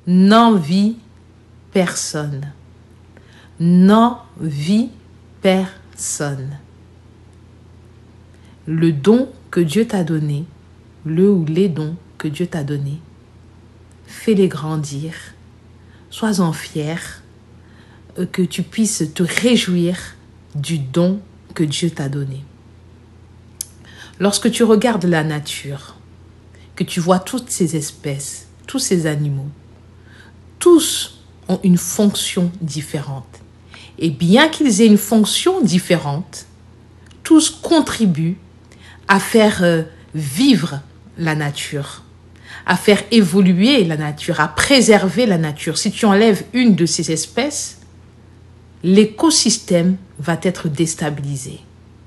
n'envie personne. N'envie personne. Le don que Dieu t'a donné, le ou les dons que Dieu t'a donnés, fais-les grandir. Sois-en fier, que tu puisses te réjouir du don que Dieu t'a donné. Lorsque tu regardes la nature, que tu vois toutes ces espèces, tous ces animaux, tous ont une fonction différente. Et bien qu'ils aient une fonction différente, tous contribuent à faire vivre la nature, à faire évoluer la nature, à préserver la nature. Si tu enlèves une de ces espèces, l'écosystème va être déstabilisé.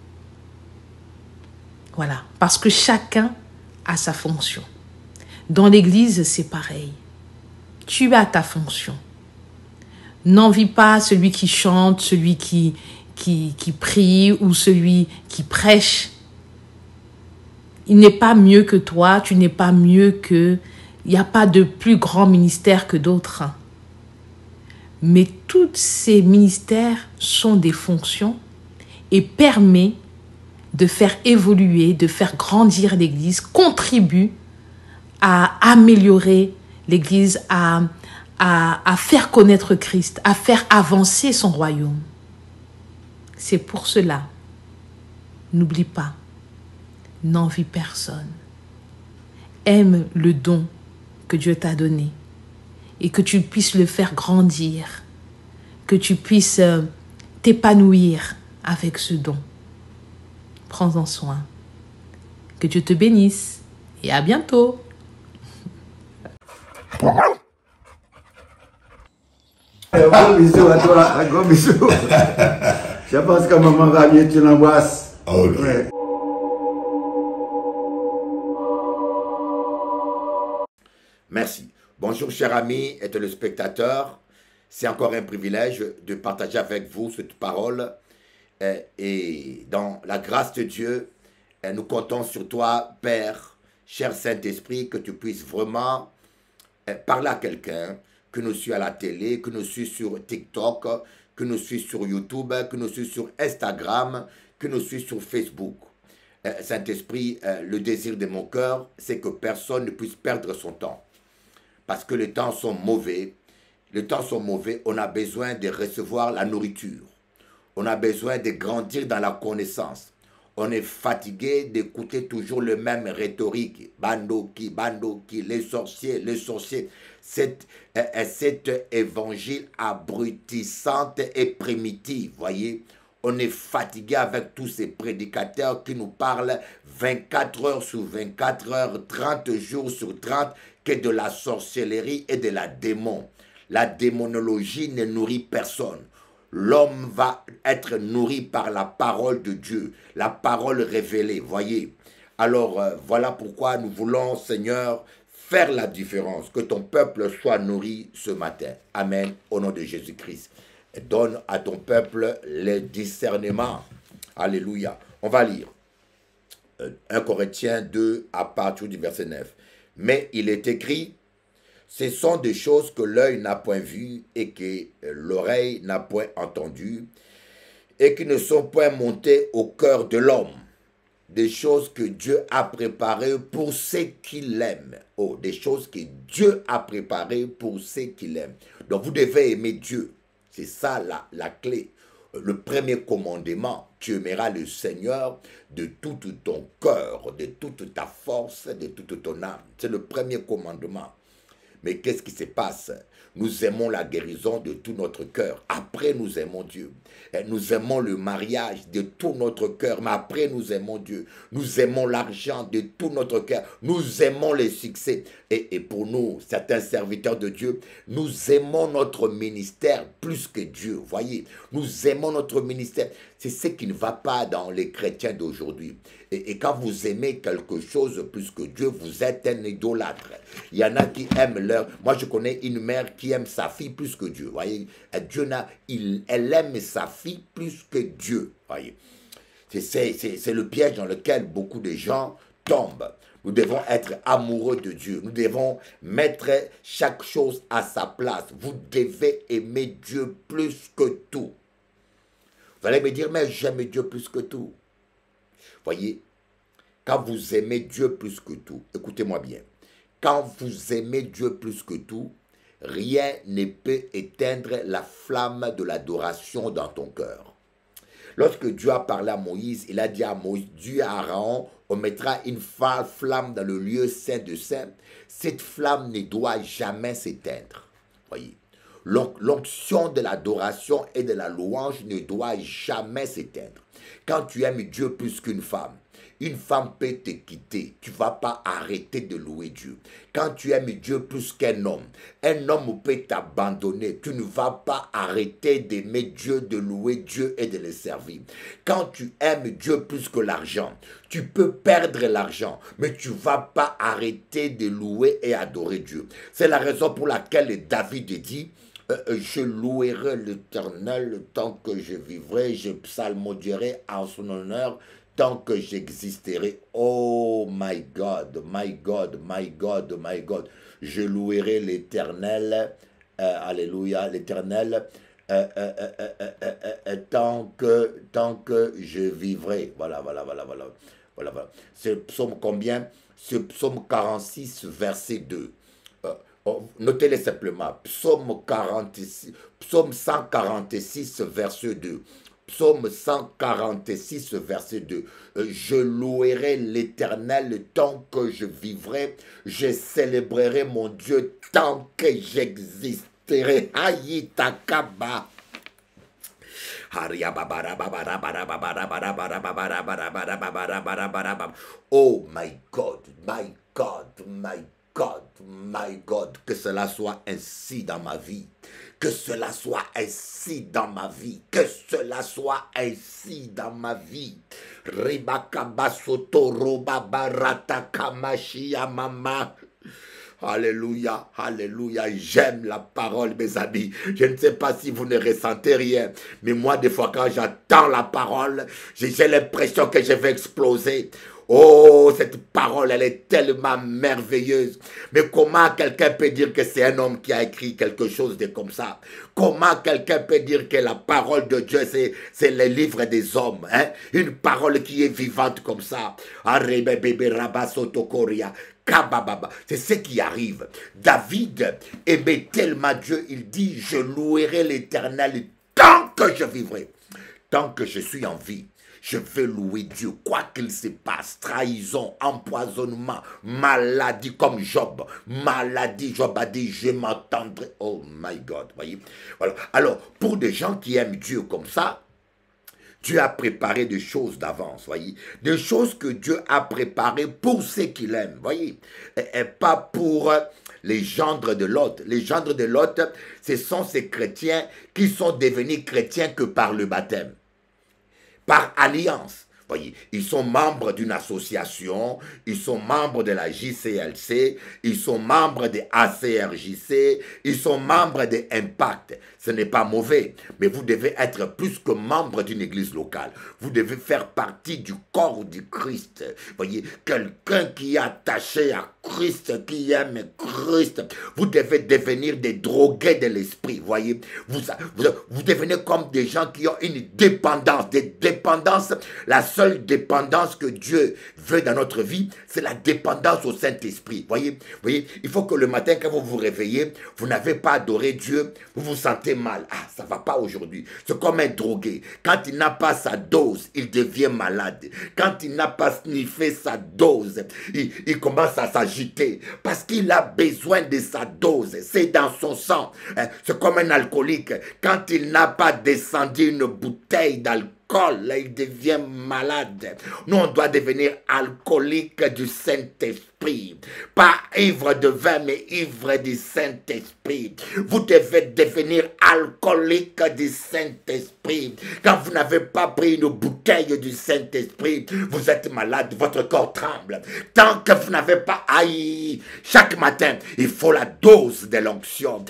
Voilà, parce que chacun a sa fonction. Dans l'église, c'est pareil. Tu as ta fonction. N'envie pas celui qui chante, celui qui prie ou celui qui prêche. Il n'est pas mieux que toi, tu n'es pas mieux que... Il n'y a pas de plus grand ministère que d'autres. Mais tous ces ministères sont des fonctions et permettent de faire évoluer, de faire grandir l'Église, contribuent à améliorer l'Église, à faire connaître Christ, à faire avancer son royaume. C'est pour cela, n'oublie pas, n'envie personne. Aime le don que Dieu t'a donné et que tu puisses le faire grandir, que tu puisses t'épanouir avec ce don. Prends-en soin. Que Dieu te bénisse et à bientôt. Un gros bisou à toi, un gros bisou. Je pense que maman va bien, tu l'embrasses. Ok. Ouais. Merci. Bonjour chers amis et téléspectateurs. C'est encore un privilège de partager avec vous cette parole. Et dans la grâce de Dieu, nous comptons sur toi, Père, cher Saint-Esprit, que tu puisses vraiment parler à quelqu'un, que nous suis à la télé, que nous suis sur TikTok, que nous suis sur YouTube, que nous suis sur Instagram, que nous suis sur Facebook. Saint-Esprit, le désir de mon cœur, c'est que personne ne puisse perdre son temps. Parce que les temps sont mauvais. Les temps sont mauvais, on a besoin de recevoir la nourriture. On a besoin de grandir dans la connaissance. On est fatigué d'écouter toujours le même rhétorique. Bandoki, les sorciers. Cet évangile abrutissante et primitif, voyez. On est fatigué avec tous ces prédicateurs qui nous parlent 24 heures sur 24 heures, 30 jours sur 30, que de la sorcellerie et de la démon. La démonologie ne nourrit personne. L'homme va être nourri par la parole de Dieu, la parole révélée, voyez. Alors, voilà pourquoi nous voulons, Seigneur, faire la différence, que ton peuple soit nourri ce matin. Amen, au nom de Jésus-Christ. Donne à ton peuple le discernement. Alléluia. On va lire 1 Corinthiens 2 à partir du verset 9. Mais il est écrit, ce sont des choses que l'œil n'a point vues et que l'oreille n'a point entendues et qui ne sont point montées au cœur de l'homme. Des choses que Dieu a préparées pour ceux qui l'aiment. Oh, des choses que Dieu a préparées pour ceux qui l'aiment. Donc vous devez aimer Dieu. C'est ça la clé. Le premier commandement, tu aimeras le Seigneur de tout ton cœur, de toute ta force, de toute ton âme. C'est le premier commandement. Mais qu'est-ce qui se passe? Nous aimons la guérison de tout notre cœur. Après, nous aimons Dieu. Nous aimons le mariage de tout notre cœur. Mais après, nous aimons Dieu. Nous aimons l'argent de tout notre cœur. Nous aimons les succès. Et pour nous, certains serviteurs de Dieu, nous aimons notre ministère plus que Dieu. Voyez, nous aimons notre ministère. C'est ce qui ne va pas dans les chrétiens d'aujourd'hui. Et quand vous aimez quelque chose plus que Dieu, vous êtes un idolâtre. Il y en a qui aiment leur... Moi, je connais une mère qui aime sa fille plus que Dieu. Voyez, elle aime sa fille plus que Dieu. Voyez, c'est le piège dans lequel beaucoup de gens tombent. Nous devons être amoureux de Dieu. Nous devons mettre chaque chose à sa place. Vous devez aimer Dieu plus que tout. Vous allez me dire, mais j'aime Dieu plus que tout. Voyez, quand vous aimez Dieu plus que tout, écoutez-moi bien, quand vous aimez Dieu plus que tout, rien ne peut éteindre la flamme de l'adoration dans ton cœur. Lorsque Dieu a parlé à Moïse, il a dit à Moïse, Dieu à Aaron, on mettra une flamme dans le lieu saint de saint. Cette flamme ne doit jamais s'éteindre. Voyez, l'onction de l'adoration et de la louange ne doit jamais s'éteindre. Quand tu aimes Dieu plus qu'une femme peut te quitter. Tu ne vas pas arrêter de louer Dieu. Quand tu aimes Dieu plus qu'un homme peut t'abandonner. Tu ne vas pas arrêter d'aimer Dieu, de louer Dieu et de le servir. Quand tu aimes Dieu plus que l'argent, tu peux perdre l'argent, mais tu ne vas pas arrêter de louer et adorer Dieu. C'est la raison pour laquelle David dit, je louerai l'Éternel tant que je vivrai, je psalmodierai en son honneur tant que j'existerai. Oh my God, my God, my God, my God. Je louerai l'Éternel, alléluia, l'Éternel, tant que je vivrai. Voilà. C'est psaume combien? C'est psaume 46, verset 2. Notez-les simplement. Psaume 146, verset 2. Psaume 146, verset 2. Je louerai l'Éternel tant que je vivrai. Je célébrerai mon Dieu tant que j'existerai. Aïtakaba. Oh my God, my God, my God, my God, que cela soit ainsi dans ma vie. Que cela soit ainsi dans ma vie. Que cela soit ainsi dans ma vie. Mama. Alléluia, alléluia, j'aime la parole, mes amis. Je ne sais pas si vous ne ressentez rien, mais moi, des fois, quand j'entends la parole, j'ai l'impression que je vais exploser. Oh, cette parole, elle est tellement merveilleuse. Mais comment quelqu'un peut dire que c'est un homme qui a écrit quelque chose de comme ça? Comment quelqu'un peut dire que la parole de Dieu, c'est le livre des hommes, hein? Une parole qui est vivante comme ça. C'est ce qui arrive. David aimait tellement Dieu, il dit, je louerai l'Éternel tant que je vivrai, tant que je suis en vie. Je veux louer Dieu, quoi qu'il se passe, trahison, empoisonnement, maladie comme Job. Maladie, Job a dit, je m'entendrai. Oh my God, voyez. Voilà. Alors, pour des gens qui aiment Dieu comme ça, Dieu a préparé des choses d'avance, voyez. Des choses que Dieu a préparées pour ceux qu'il aime, voyez. Et pas pour les gendres de Lot. Les gendres de Lot, ce sont ces chrétiens qui sont devenus chrétiens que par le baptême. Par alliance. Voyez, ils sont membres d'une association, ils sont membres de la JCLC, ils sont membres de ACRJC, ils sont membres de Impact. Ce n'est pas mauvais, mais vous devez être plus que membre d'une église locale. Vous devez faire partie du corps du Christ. Voyez, quelqu'un qui est attaché à Christ, qui aime Christ. Vous devez devenir des drogués de l'esprit. Voyez, vous devenez comme des gens qui ont une dépendance. Des dépendances, la seule dépendance que Dieu veut dans notre vie, c'est la dépendance au Saint-Esprit. Voyez, il faut que le matin, quand vous vous réveillez, vous n'avez pas adoré Dieu, vous vous sentez mal. Ah, ça ne va pas aujourd'hui. C'est comme un drogué. Quand il n'a pas sa dose, il devient malade. Quand il n'a pas sniffé sa dose, il commence à s'agiter parce qu'il a besoin de sa dose. C'est dans son sang. C'est comme un alcoolique. Quand il n'a pas descendu une bouteille d'alcool, là, il devient malade. Nous, on doit devenir alcoolique du Saint-Esprit. Pas ivre de vin, mais ivre du Saint-Esprit. Vous devez devenir alcoolique du Saint-Esprit. Quand vous n'avez pas pris une bouteille du Saint-Esprit, vous êtes malade, votre corps tremble. Tant que vous n'avez pas haï, chaque matin, il faut la dose de l'onction.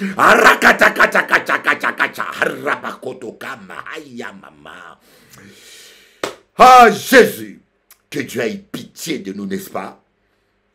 Ah, Jésus, que Dieu ait pitié de nous, n'est-ce pas?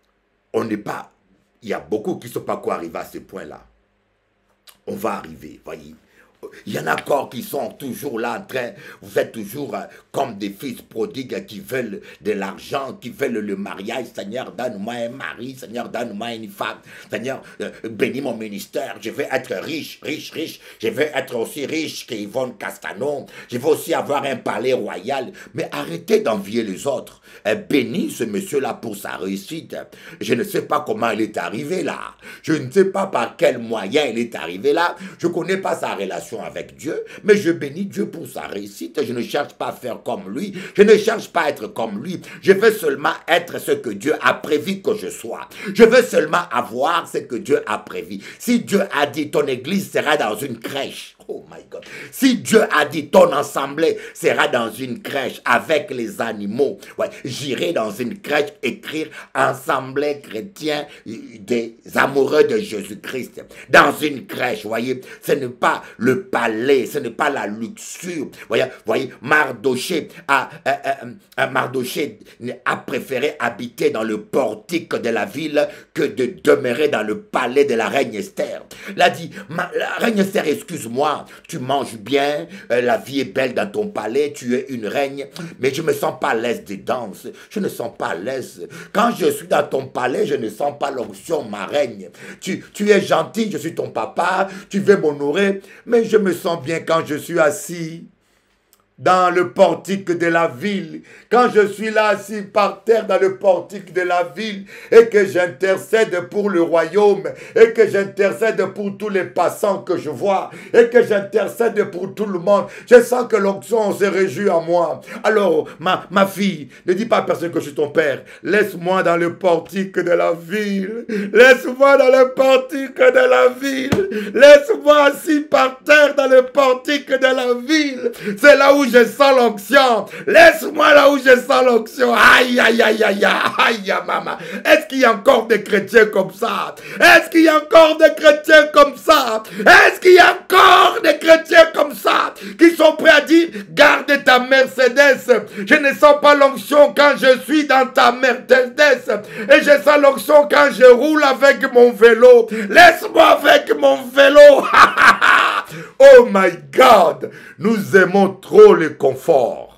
on n'est pas... Il y a beaucoup qui ne sont pas encore arrivés à ce point-là. On va arriver, voyez. Il y en a encore qui sont toujours là en train, vous êtes toujours comme des fils prodigues qui veulent de l'argent, qui veulent le mariage. Seigneur, donne-moi un mari, Seigneur, donne-moi une femme. Seigneur, bénis mon ministère, je veux être riche, riche, riche. Je veux être aussi riche qu'Yvonne Castano. Je veux aussi avoir un palais royal. Mais arrêtez d'envier les autres. Bénis ce monsieur-là pour sa réussite. Je ne sais pas comment il est arrivé là. Je ne sais pas par quel moyen il est arrivé là. Je ne connais pas sa relation avec Dieu, mais je bénis Dieu pour sa réussite. Je ne cherche pas à faire comme lui. Je ne cherche pas à être comme lui. Je veux seulement être ce que Dieu a prévu que je sois. Je veux seulement avoir ce que Dieu a prévu. Si Dieu a dit ton église sera dans une crèche, oh my God. Si Dieu a dit ton assemblée sera dans une crèche avec les animaux, ouais, j'irai dans une crèche écrire assemblée chrétien des amoureux de Jésus-Christ. Dans une crèche, voyez, ce n'est pas le palais, ce n'est pas la luxure. Voyez, Mardoché a préféré habiter dans le portique de la ville que de demeurer dans le palais de la reine Esther. Il a dit, la reine Esther, excuse-moi, tu manges bien, la vie est belle dans ton palais, tu es une reine, mais je ne me sens pas à l'aise des danses, je ne sens pas à l'aise. Quand je suis dans ton palais, je ne sens pas l'onction, ma reine. Tu es gentil, je suis ton papa, tu veux m'honorer, mais je me sens bien quand je suis assis dans le portique de la ville, quand je suis là assis par terre dans le portique de la ville et que j'intercède pour le royaume et que j'intercède pour tous les passants que je vois et que j'intercède pour tout le monde, je sens que l'onction se réjouit en moi. Alors, ma fille, ne dis pas à personne que je suis ton père. Laisse-moi dans le portique de la ville. Laisse-moi dans le portique de la ville. Laisse-moi assis par terre dans le portique de la ville. C'est là où je sens l'onction. Laisse-moi là où je sens l'onction. Aïe, aïe, aïe, aïe, aïe, maman. Est-ce qu'il y a encore des chrétiens comme ça? Est-ce qu'il y a encore des chrétiens comme ça? Est-ce qu'il y a encore des chrétiens comme ça qui sont prêts à dire, garde ta Mercedes. Je ne sens pas l'onction quand je suis dans ta Mercedes. Et je sens l'onction quand je roule avec mon vélo. Laisse-moi avec mon vélo. Oh my God, nous aimons trop le confort.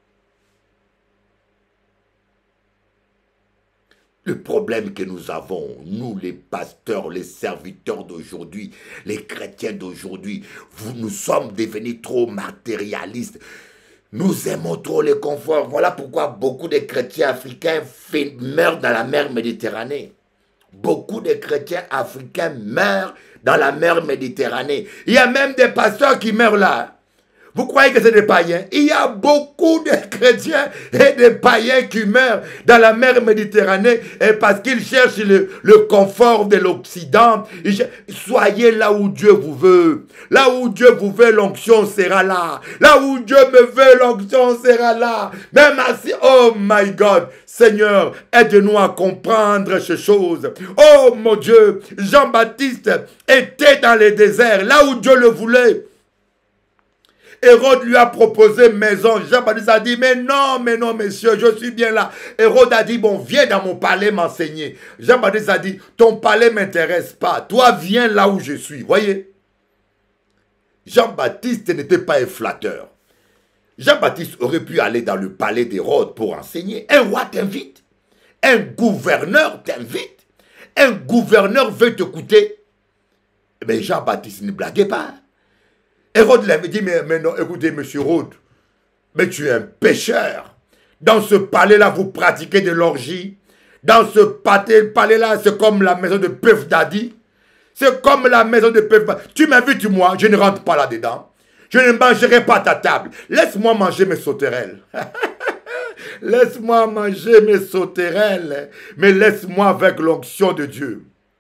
Le problème que nous avons, nous les pasteurs, les serviteurs d'aujourd'hui, les chrétiens d'aujourd'hui, nous sommes devenus trop matérialistes. Nous aimons trop le confort. Voilà pourquoi beaucoup de chrétiens africains meurent dans la mer Méditerranée. Beaucoup de chrétiens africains meurent dans la mer Méditerranée. Il y a même des pasteurs qui meurent là. Vous croyez que c'est des païens? Il y a beaucoup de chrétiens et de païens qui meurent dans la mer Méditerranée et parce qu'ils cherchent le confort de l'Occident. Soyez là où Dieu vous veut. Là où Dieu vous veut, l'onction sera là. Là où Dieu me veut, l'onction sera là. Même assis, oh my God, Seigneur, aide-nous à comprendre ces choses. Oh mon Dieu, Jean-Baptiste était dans le désert, là où Dieu le voulait. Hérode lui a proposé maison. Jean-Baptiste a dit, mais non, monsieur, je suis bien là. Hérode a dit, bon, viens dans mon palais m'enseigner. Jean-Baptiste a dit, ton palais ne m'intéresse pas. Toi, viens là où je suis. Voyez, Jean-Baptiste n'était pas un flatteur. Jean-Baptiste aurait pu aller dans le palais d'Hérode pour enseigner. Un roi t'invite. Un gouverneur t'invite. Un gouverneur veut t'écouter. Mais Jean-Baptiste ne blaguait pas. Hérode l'avait dit, mais non, écoutez, monsieur Hérode, mais tu es un pécheur. Dans ce palais-là, vous pratiquez de l'orgie. Dans ce palais-là, c'est comme la maison de Puff Daddy. C'est comme la maison de Puff Daddy. Tu m'invites, moi, je ne rentre pas là-dedans. Je ne mangerai pas ta table. Laisse-moi manger mes sauterelles. Laisse-moi manger mes sauterelles. Mais laisse-moi avec l'onction de Dieu.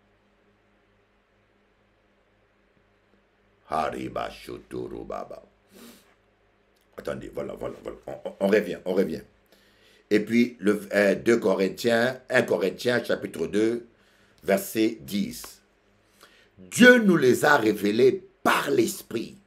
Attendez, voilà. On revient. Et puis, le 1 Corinthiens, chapitre 2, verset 10. Dieu nous les a révélés par l'Esprit.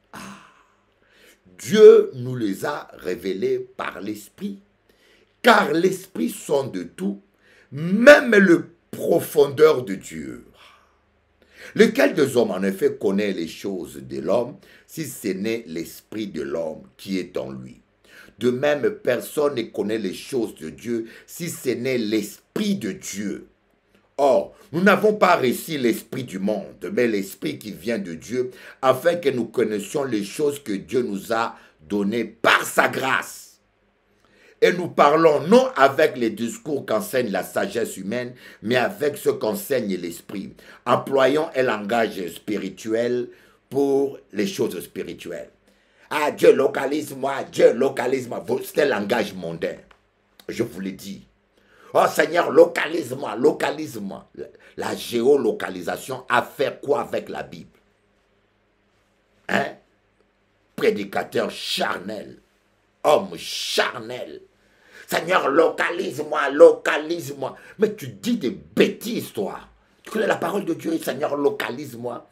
Dieu nous les a révélés par l'Esprit. Car l'Esprit sonde tout, même le profondeurs de Dieu. Lequel des hommes en effet connaît les choses de l'homme, si ce n'est l'esprit de l'homme qui est en lui? De même, personne ne connaît les choses de Dieu, si ce n'est l'esprit de Dieu. Or, nous n'avons pas reçu l'esprit du monde, mais l'esprit qui vient de Dieu, afin que nous connaissions les choses que Dieu nous a données par sa grâce. Et nous parlons non avec les discours qu'enseigne la sagesse humaine, mais avec ce qu'enseigne l'esprit. Employons un langage spirituel pour les choses spirituelles. Ah, Dieu localise-moi, Dieu localise-moi. C'est un langage mondain. Je vous l'ai dit. Oh Seigneur, localise-moi, localise-moi. La géolocalisation a fait quoi avec la Bible? Hein? Prédicateur charnel. Homme charnel. Seigneur, localise-moi, localise-moi. Mais tu dis des bêtises, toi. Tu connais la parole de Dieu, Seigneur, localise-moi.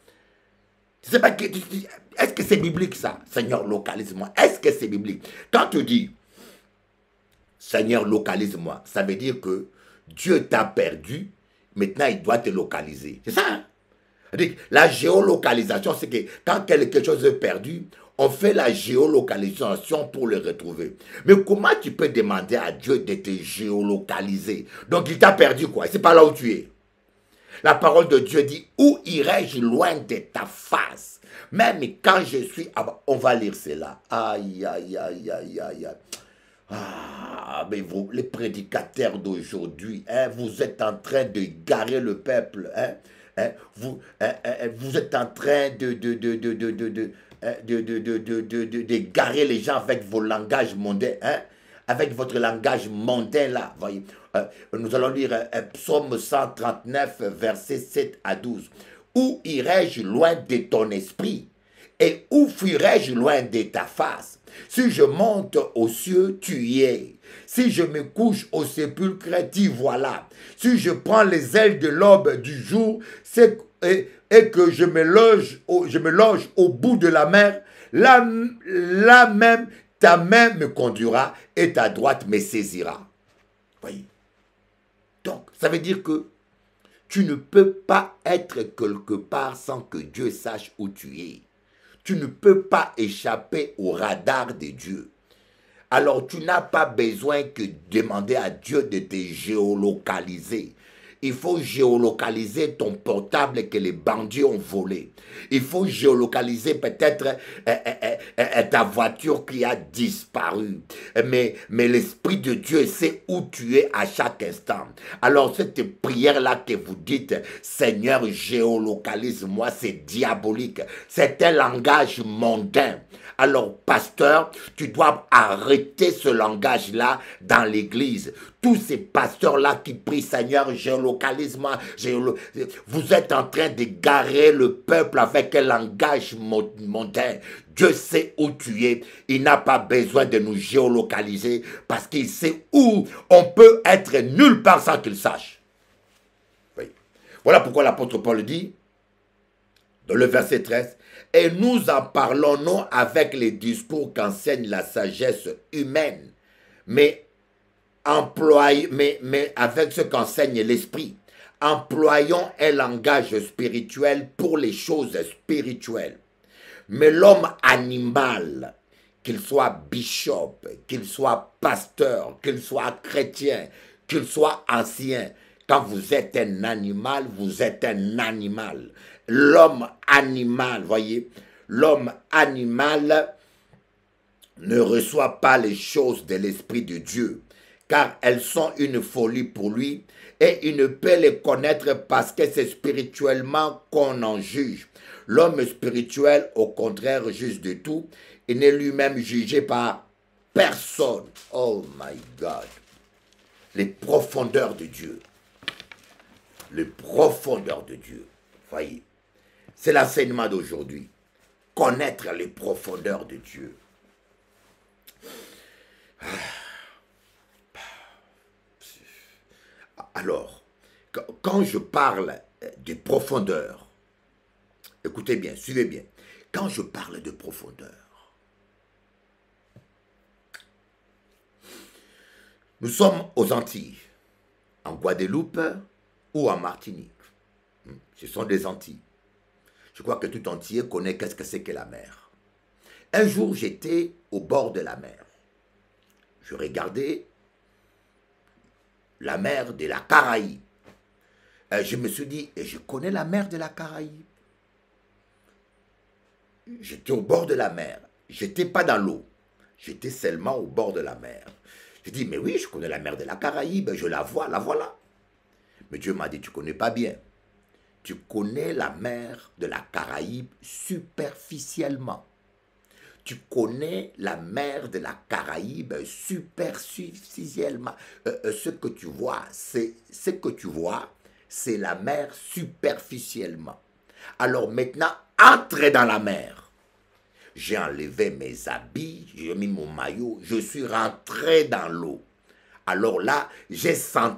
Est-ce que c'est biblique ça? Seigneur, localise-moi. Est-ce que c'est biblique? Quand tu dis, Seigneur, localise-moi, ça veut dire que Dieu t'a perdu, maintenant il doit te localiser. C'est ça, hein? La géolocalisation, c'est que quand quelque chose est perdu, on fait la géolocalisation pour le retrouver. Mais comment tu peux demander à Dieu de te géolocaliser? Donc il t'a perdu quoi? C'est pas là où tu es. La parole de Dieu dit, où irai-je loin de ta face? Même quand je suis... Ah bah, on va lire cela. Aïe, aïe, aïe, aïe, aïe. Ah, mais vous, les prédicateurs d'aujourd'hui, hein, vous êtes en train de garer le peuple. Vous êtes en train de garer les gens avec vos langages mondains, hein, avec votre langage mondain là, voyez. Nous allons lire Psaume 139, versets 7 à 12. Où irai-je loin de ton esprit? Et où fuirai-je loin de ta face? Si je monte aux cieux, tu y es. Si je me couche au sépulcre, t'y voilà. Si je prends les ailes de l'aube du jour, et que je me loge au bout de la mer, là même ta main me conduira et ta droite me saisira. Voyez. Donc, ça veut dire que tu ne peux pas être quelque part sans que Dieu sache où tu es. Tu ne peux pas échapper au radar de Dieu. Alors, tu n'as pas besoin que demander à Dieu de te géolocaliser. Il faut géolocaliser ton portable que les bandits ont volé. Il faut géolocaliser peut-être ta voiture qui a disparu. Mais l'Esprit de Dieu sait où tu es à chaque instant. Alors cette prière-là que vous dites, Seigneur, géolocalise-moi, c'est diabolique. C'est un langage mondain. Alors, pasteur, tu dois arrêter ce langage-là dans l'église. Tous ces pasteurs-là qui prient, Seigneur, géolocalise-moi, vous êtes en train de garer le peuple avec un langage mondain. Dieu sait où tu es. Il n'a pas besoin de nous géolocaliser parce qu'il sait où on peut être nulle part sans qu'il sache. Oui. Voilà pourquoi l'apôtre Paul dit, dans le verset 13, « Et nous en parlons non avec les discours qu'enseigne la sagesse humaine, mais avec ce qu'enseigne l'esprit. Employons un langage spirituel pour les choses spirituelles. Mais l'homme animal, qu'il soit bishop, qu'il soit pasteur, qu'il soit chrétien, qu'il soit ancien, quand vous êtes un animal, vous êtes un animal. L'homme animal, voyez, l'homme animal ne reçoit pas les choses de l'Esprit de Dieu, car elles sont une folie pour lui, et il ne peut les connaître parce que c'est spirituellement qu'on en juge. L'homme spirituel, au contraire, juge de tout, il n'est lui-même jugé par personne. Oh my God! Les profondeurs de Dieu. Les profondeurs de Dieu. Voyez, c'est l'enseignement d'aujourd'hui. Connaître les profondeurs de Dieu. Alors, quand je parle de profondeur, écoutez bien, suivez bien. Quand je parle de profondeur, nous sommes aux Antilles, en Guadeloupe ou en Martinique. Ce sont des Antilles. Je crois que tout entier connaît qu'est-ce que c'est que la mer. Un jour, j'étais au bord de la mer. Je regardais la mer de la Caraïbe. Je me suis dit, et je connais la mer de la Caraïbe. J'étais au bord de la mer. Je n'étais pas dans l'eau. J'étais seulement au bord de la mer. Je dis, mais oui, je connais la mer de la Caraïbe. Je la vois, la voilà. Mais Dieu m'a dit, tu ne connais pas bien. Tu connais la mer de la Caraïbe superficiellement. Tu connais la mer de la Caraïbe superficiellement. Ce que tu vois, c'est la mer superficiellement. Alors maintenant, entrez dans la mer. J'ai enlevé mes habits, j'ai mis mon maillot, je suis rentré dans l'eau. Alors là, j'ai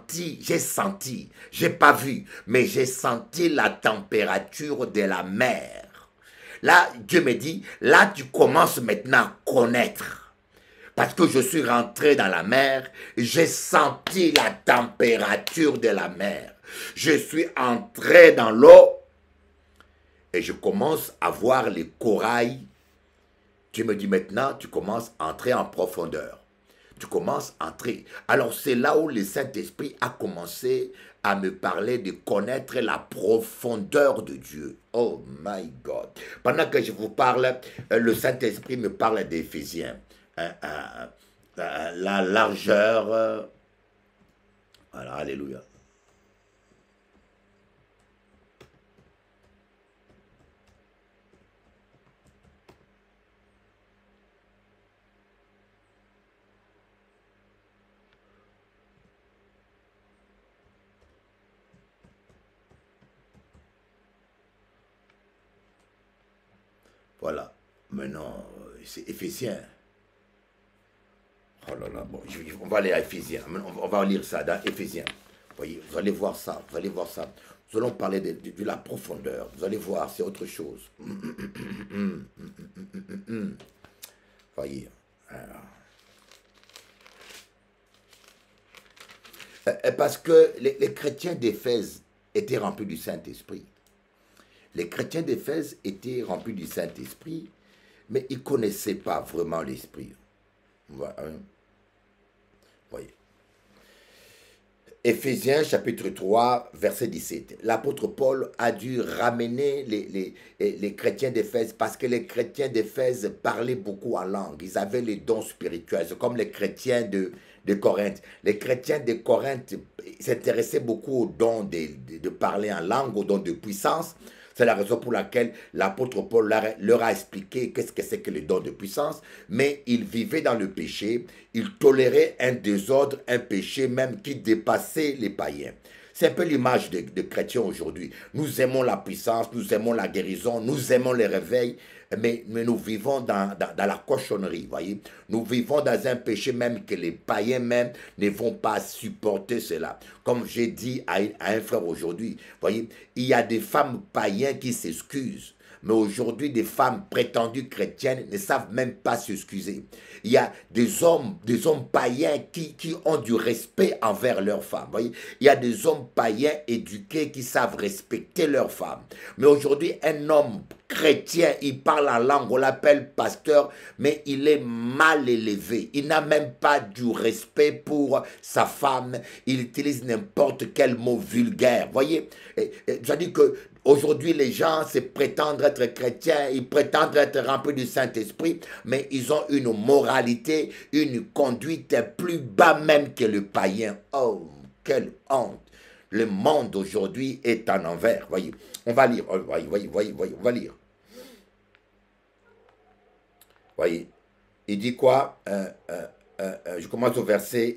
pas vu, mais j'ai senti la température de la mer. Là, Dieu me dit, là, tu commences maintenant à connaître. Parce que je suis rentré dans la mer, j'ai senti la température de la mer. Je suis entré dans l'eau et je commence à voir les corails. Dieu me dit maintenant, tu commences à entrer en profondeur. Tu commences à entrer. Alors c'est là où le Saint-Esprit a commencé à me parler de connaître la profondeur de Dieu. Oh my God. Pendant que je vous parle, le Saint-Esprit me parle d'Éphésiens. La largeur. Voilà, alléluia. Voilà. Maintenant, c'est Éphésiens. Oh là là, bon, on va aller à Éphésiens. On va lire ça dans Éphésiens. Voyez, vous allez voir ça, vous allez voir ça. Nous allons parler de la profondeur. Vous allez voir, c'est autre chose. Voyez. Parce que les chrétiens d'Éphèse étaient remplis du Saint-Esprit. Les chrétiens d'Éphèse étaient remplis du Saint-Esprit, mais ils ne connaissaient pas vraiment l'Esprit. Voyez. Éphésiens chapitre 3, verset 17. L'apôtre Paul a dû ramener les chrétiens d'Éphèse parce que les chrétiens d'Éphèse parlaient beaucoup en langue. Ils avaient les dons spirituels. C'est comme les chrétiens de Corinthe. Les chrétiens de Corinthe s'intéressaient beaucoup aux dons de parler en langue, aux dons de puissance. C'est la raison pour laquelle l'apôtre Paul leur a expliqué qu'est-ce que c'est que le don de puissance. Mais ils vivaient dans le péché, ils toléraient un désordre, un péché même qui dépassait les païens. C'est un peu l'image de chrétiens aujourd'hui. Nous aimons la puissance, nous aimons la guérison, nous aimons les réveils, mais nous vivons dans la cochonnerie, voyez. Nous vivons dans un péché même que les païens même ne vont pas supporter cela. Comme j'ai dit à un frère aujourd'hui, voyez, il y a des femmes païennes qui s'excusent. Mais aujourd'hui, des femmes prétendues chrétiennes ne savent même pas s'excuser. Il y a des hommes païens qui ont du respect envers leurs femmes. Voyez? Il y a des hommes païens éduqués qui savent respecter leurs femmes. Mais aujourd'hui, un homme chrétien, il parle la langue, on l'appelle pasteur, mais il est mal élevé. Il n'a même pas du respect pour sa femme. Il utilise n'importe quel mot vulgaire. Voyez? C'est-à-dire que aujourd'hui, les gens se prétendent être chrétiens, ils prétendent être remplis du Saint-Esprit, mais ils ont une moralité, une conduite plus bas même que le païen. Oh, quelle honte! Le monde aujourd'hui est en envers. Voyez, on va lire. Voyez, on va lire. Voyez, il dit quoi? Je commence au verset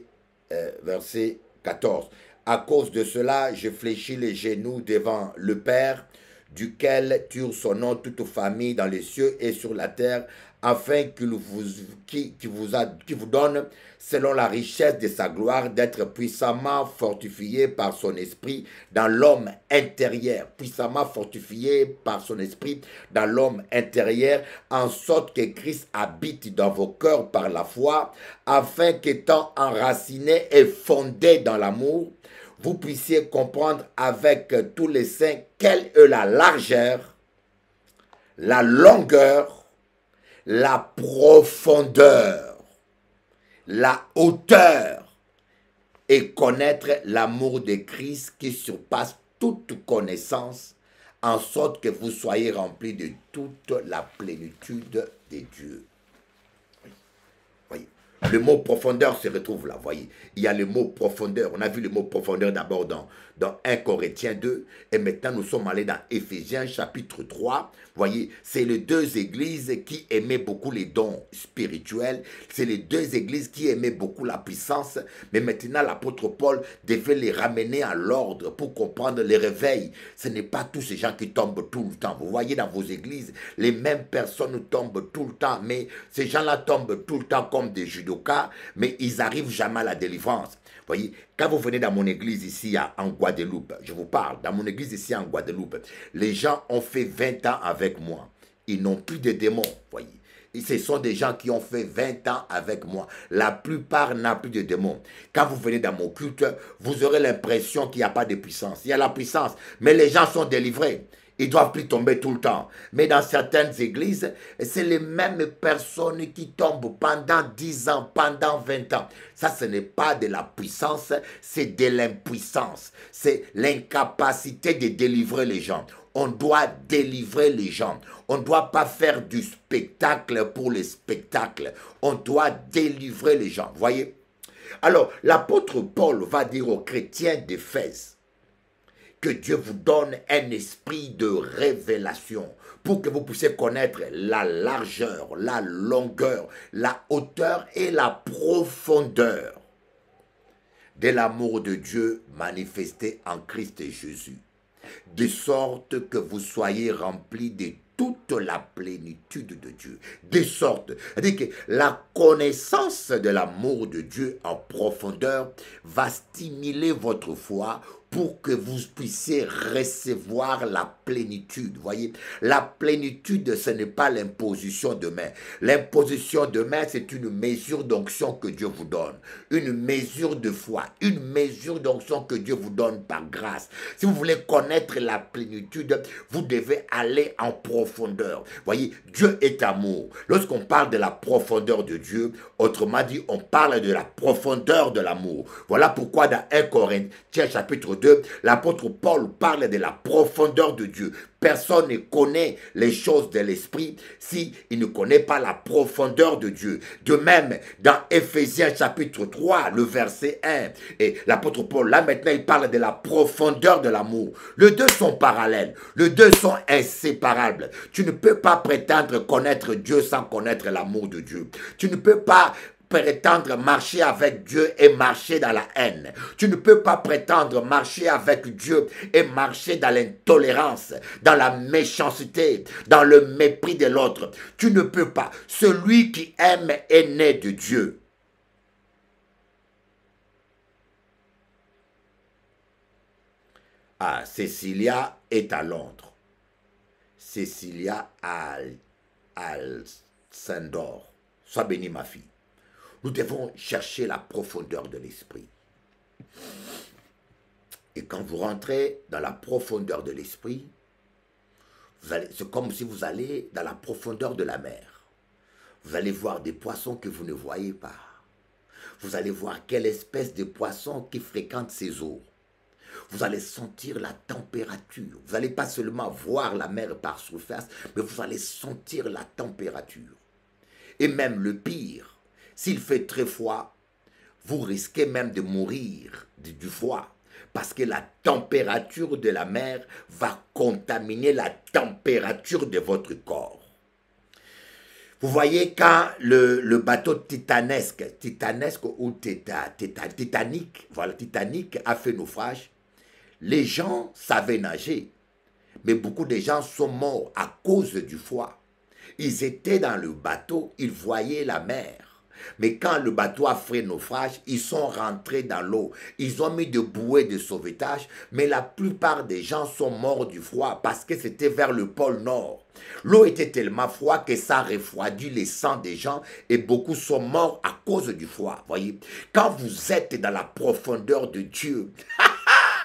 14. À cause de cela, je fléchis les genoux devant le Père, duquel tue son nom toute famille dans les cieux et sur la terre, afin qu'il vous donne, selon la richesse de sa gloire, d'être puissamment fortifié par son esprit dans l'homme intérieur. Puissamment fortifié par son esprit dans l'homme intérieur, en sorte que Christ habite dans vos cœurs par la foi, afin qu'étant enraciné et fondé dans l'amour, vous puissiez comprendre avec tous les saints quelle est la largeur, la longueur, la profondeur, la hauteur, et connaître l'amour de Christ qui surpasse toute connaissance, en sorte que vous soyez remplis de toute la plénitude de Dieu. Voyez, le mot profondeur se retrouve là, voyez. Il y a le mot profondeur. On a vu le mot profondeur d'abord dans 1 Corinthiens 2. Et maintenant, nous sommes allés dans Éphésiens chapitre 3. Voyez, c'est les deux églises qui aimaient beaucoup les dons spirituels. C'est les deux églises qui aimaient beaucoup la puissance. Mais maintenant, l'apôtre Paul devait les ramener à l'ordre pour comprendre les réveils. Ce n'est pas tous ces gens qui tombent tout le temps. Vous voyez dans vos églises, les mêmes personnes tombent tout le temps. Mais ces gens-là tombent tout le temps comme des judokas. Mais ils n'arrivent jamais à la délivrance. Voyez, quand vous venez dans mon église ici en Guadeloupe, je vous parle, dans mon église ici en Guadeloupe, les gens ont fait 20 ans avec moi. Ils n'ont plus de démons, voyez. Et ce sont des gens qui ont fait 20 ans avec moi. La plupart n'ont plus de démons. Quand vous venez dans mon culte, vous aurez l'impression qu'il n'y a pas de puissance. Il y a la puissance, mais les gens sont délivrés. Ils ne doivent plus tomber tout le temps. Mais dans certaines églises, c'est les mêmes personnes qui tombent pendant 10 ans, pendant 20 ans. Ça, ce n'est pas de la puissance, c'est de l'impuissance. C'est l'incapacité de délivrer les gens. On doit délivrer les gens. On ne doit pas faire du spectacle pour le spectacle. On doit délivrer les gens. Voyez? Alors, l'apôtre Paul va dire aux chrétiens d'Éphèse que Dieu vous donne un esprit de révélation pour que vous puissiez connaître la largeur, la longueur, la hauteur et la profondeur de l'amour de Dieu manifesté en Christ Jésus, de sorte que vous soyez remplis de toute la plénitude de Dieu. De sorte, c'est-à-dire que la connaissance de l'amour de Dieu en profondeur va stimuler votre foi pour que vous puissiez recevoir la plénitude. Voyez, la plénitude, ce n'est pas l'imposition de main. L'imposition de main, c'est une mesure d'onction que Dieu vous donne. Une mesure de foi, une mesure d'onction que Dieu vous donne par grâce. Si vous voulez connaître la plénitude, vous devez aller en profondeur. Voyez, Dieu est amour. Lorsqu'on parle de la profondeur de Dieu, autrement dit, on parle de la profondeur de l'amour. Voilà pourquoi dans 1 Corinthiens chapitre 2, l'apôtre Paul parle de la profondeur de Dieu. Personne ne connaît les choses de l'esprit s'il ne connaît pas la profondeur de Dieu. De même, dans Éphésiens chapitre 3, le verset 1, et l'apôtre Paul, là maintenant, il parle de la profondeur de l'amour. Les deux sont parallèles, les deux sont inséparables. Tu ne peux pas prétendre connaître Dieu sans connaître l'amour de Dieu. Tu ne peux pas prétendre marcher avec Dieu et marcher dans la haine. Tu ne peux pas prétendre marcher avec Dieu et marcher dans l'intolérance, dans la méchanceté, dans le mépris de l'autre. Tu ne peux pas. Celui qui aime est né de Dieu. Ah, Cécilia est à Londres. Cécilia Al-Sandor. Sois bénie, ma fille. Nous devons chercher la profondeur de l'esprit. Et quand vous rentrez dans la profondeur de l'esprit, c'est comme si vous allez dans la profondeur de la mer. Vous allez voir des poissons que vous ne voyez pas. Vous allez voir quelle espèce de poisson qui fréquente ces eaux. Vous allez sentir la température. Vous n'allez pas seulement voir la mer par surface, mais vous allez sentir la température. Et même le pire, s'il fait très froid, vous risquez même de mourir du froid. Parce que la température de la mer va contaminer la température de votre corps. Vous voyez quand le bateau titanesque ou Titanic, voilà, Titanic a fait naufrage, les gens savaient nager. Mais beaucoup de gens sont morts à cause du froid. Ils étaient dans le bateau, ils voyaient la mer. Mais quand le bateau a fait naufrage, ils sont rentrés dans l'eau. Ils ont mis de bouées de sauvetage, mais la plupart des gens sont morts du froid parce que c'était vers le pôle Nord. L'eau était tellement froide que ça refroidit les sangs des gens et beaucoup sont morts à cause du froid. Voyez, quand vous êtes dans la profondeur de Dieu,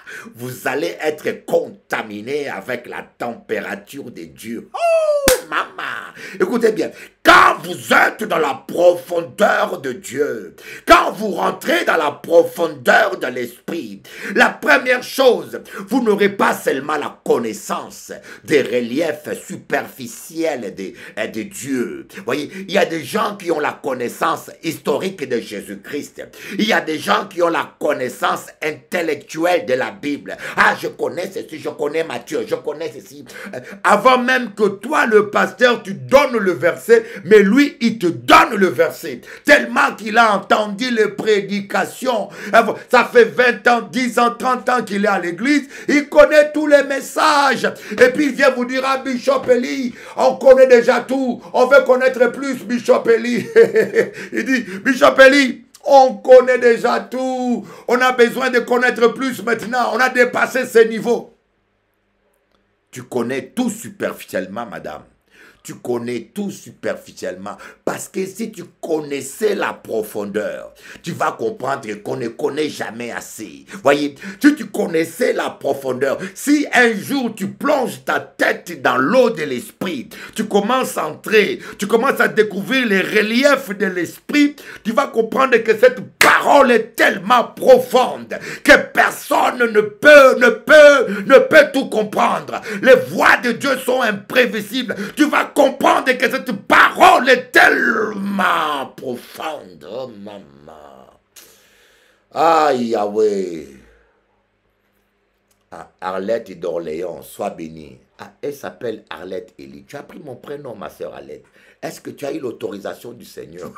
vous allez être contaminé avec la température de Dieu. Oh, maman, écoutez bien, quand vous êtes dans la profondeur de Dieu, quand vous rentrez dans la profondeur de l'esprit, la première chose, vous n'aurez pas seulement la connaissance des reliefs superficiels de Dieu. Vous voyez, il y a des gens qui ont la connaissance historique de Jésus-Christ. Il y a des gens qui ont la connaissance intellectuelle de la Bible. Ah, je connais ceci, je connais Matthieu, je connais ceci. Avant même que toi, le pasteur, tu donnes le verset, mais lui, il te donne le verset. Tellement qu'il a entendu les prédications. Ça fait 20 ans, 10 ans, 30 ans qu'il est à l'église. Il connaît tous les messages. Et puis il vient vous dire, ah, Bishop Eli, on connaît déjà tout. On veut connaître plus, Bishop Eli. Il dit, Bishop Eli, on connaît déjà tout. On a besoin de connaître plus maintenant. On a dépassé ce niveau. Tu connais tout superficiellement, madame. Tu connais tout superficiellement. Parce que si tu connaissais la profondeur, tu vas comprendre qu'on ne connaît jamais assez. Voyez, si tu connaissais la profondeur, si un jour tu plonges ta tête dans l'eau de l'esprit, tu commences à entrer, tu commences à découvrir les reliefs de l'esprit, tu vas comprendre que cette parole est tellement profonde que personne ne peut tout comprendre. Les voies de Dieu sont imprévisibles. Tu vas comprendre que cette parole est tellement profonde. Oh maman. Ah Yahweh. Ah, Arlette d'Orléans, sois bénie. Ah, elle s'appelle Arlette Eli. Tu as pris mon prénom, ma soeur Arlette. Est-ce que tu as eu l'autorisation du Seigneur?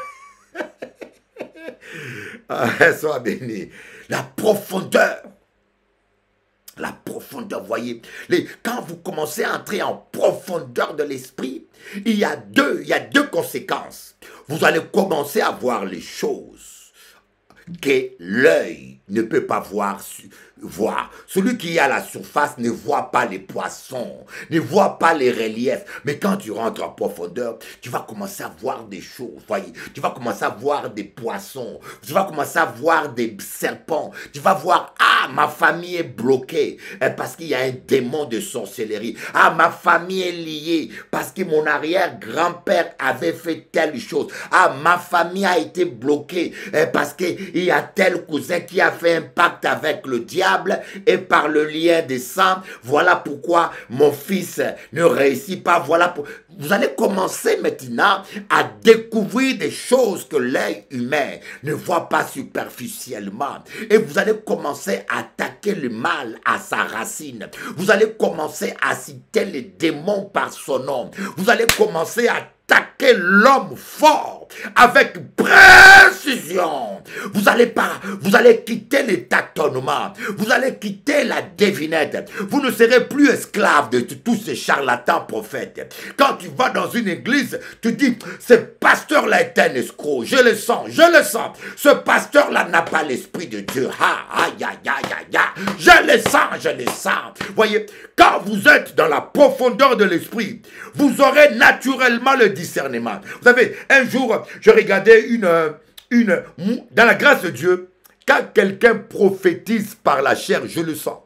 Ah, sois bénie. La profondeur. La profondeur, voyez, quand vous commencez à entrer en profondeur de l'esprit, il y a deux conséquences. Vous allez commencer à voir les choses que l'œil ne peut pas voir. Celui qui est à la surface ne voit pas les poissons, ne voit pas les reliefs. Mais quand tu rentres en profondeur, tu vas commencer à voir des choses. Voyez, tu vas commencer à voir des poissons, tu vas commencer à voir des serpents. Tu vas voir, ah, ma famille est bloquée parce qu'il y a un démon de sorcellerie. Ah, ma famille est liée parce que mon arrière-grand-père avait fait telle chose. Ah, ma famille a été bloquée parce qu'il y a tel cousin qui a fait un pacte avec le diable. Et par le lien des sangs, voilà pourquoi mon fils ne réussit pas. Vous allez commencer maintenant à découvrir des choses que l'œil humain ne voit pas superficiellement. Et vous allez commencer à attaquer le mal à sa racine. Vous allez commencer à citer les démons par son nom. Vous allez commencer à attaquer l'homme fort avec précision. Vous allez quitter les tâtonnements. Vous allez quitter la devinette. Vous ne serez plus esclave de tous ces charlatans prophètes. Quand tu vas dans une église, tu dis, ce pasteur-là est un escroc. Je le sens, je le sens. Ce pasteur-là n'a pas l'esprit de Dieu. Aïe, aïe, aïe, aïe, aïe. Je le sens, je le sens. Voyez, quand vous êtes dans la profondeur de l'esprit, vous aurez naturellement le discernement. Vous savez, un jour, je regardais dans la grâce de Dieu, quand quelqu'un prophétise par la chair, je le sens.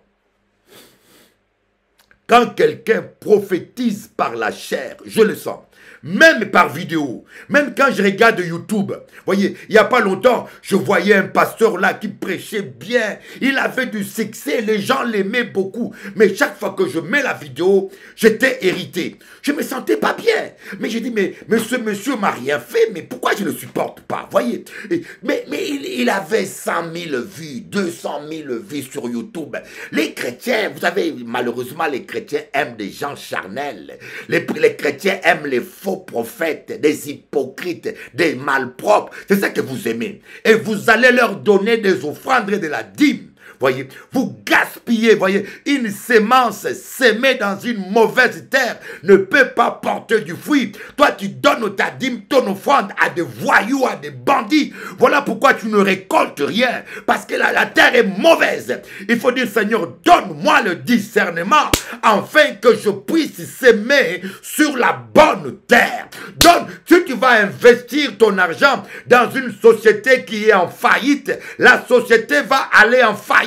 Quand quelqu'un prophétise par la chair, je le sens. Même par vidéo, même quand je regarde YouTube, voyez, il n'y a pas longtemps, je voyais un pasteur là qui prêchait bien, il avait du succès, les gens l'aimaient beaucoup, mais chaque fois que je mets la vidéo, j'étais irrité, je me sentais pas bien, mais j'ai dit, mais ce monsieur m'a rien fait, mais pourquoi je ne le supporte pas, voyez, mais il avait 100 000 vues, 200 000 vues sur YouTube, les chrétiens, vous savez, malheureusement, les chrétiens aiment des gens charnels, les chrétiens aiment les faux prophètes, des hypocrites, des malpropres. C'est ça que vous aimez. Et vous allez leur donner des offrandes et de la dîme. Voyez, vous gaspillez, voyez, une sémence sémée dans une mauvaise terre ne peut pas porter du fruit. Toi, tu donnes ta dîme, ton offrande à des voyous, à des bandits. Voilà pourquoi tu ne récoltes rien. Parce que la terre est mauvaise. Il faut dire, Seigneur, donne-moi le discernement afin que je puisse s'aimer sur la bonne terre. Si tu vas investir ton argent dans une société qui est en faillite, la société va aller en faillite.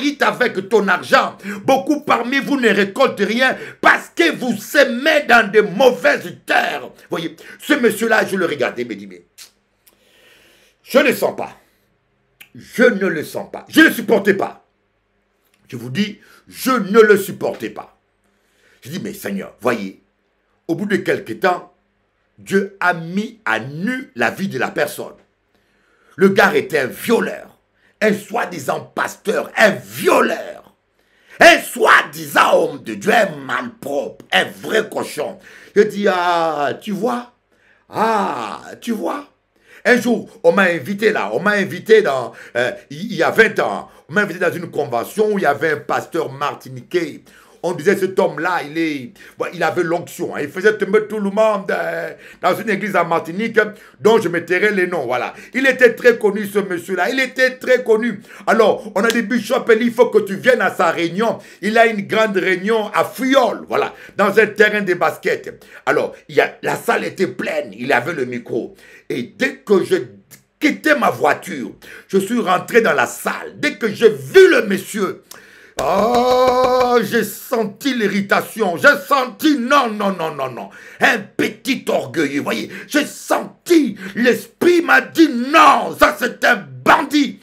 faillite avec ton argent. Beaucoup parmi vous ne récoltent rien parce que vous semez dans de mauvaises terres. Voyez, ce monsieur-là, je le regardais, me dit, mais je ne le sens pas. Je ne le sens pas. Je ne le supportais pas. Je vous dis, je ne le supportais pas. Je dis, mais Seigneur, voyez, au bout de quelques temps, Dieu a mis à nu la vie de la personne. Le gars était un violeur, un soi-disant pasteur, un violeur, un soi-disant homme de Dieu, un malpropre, un vrai cochon. Je dis, ah, tu vois? Ah, tu vois? Un jour, on m'a invité là, on m'a invité dans, il y a 20 ans, on m'a invité dans une convention où il y avait un pasteur martiniquais. On disait cet homme-là, il avait l'onction, hein, il faisait tomber tout le monde dans une église en Martinique dont je me tairai les noms, voilà. Il était très connu ce monsieur-là, il était très connu. Alors, on a dit, Bishop, il faut que tu viennes à sa réunion. Il a une grande réunion à Fuyol, voilà, dans un terrain de basket. Alors, la salle était pleine, il avait le micro. Et dès que je quittais ma voiture, je suis rentré dans la salle. Dès que j'ai vu le monsieur, oh, j'ai senti l'irritation, j'ai senti, non, non, non, non, non, un petit orgueilleux, voyez, j'ai senti, l'esprit m'a dit, non, ça c'est un bandit.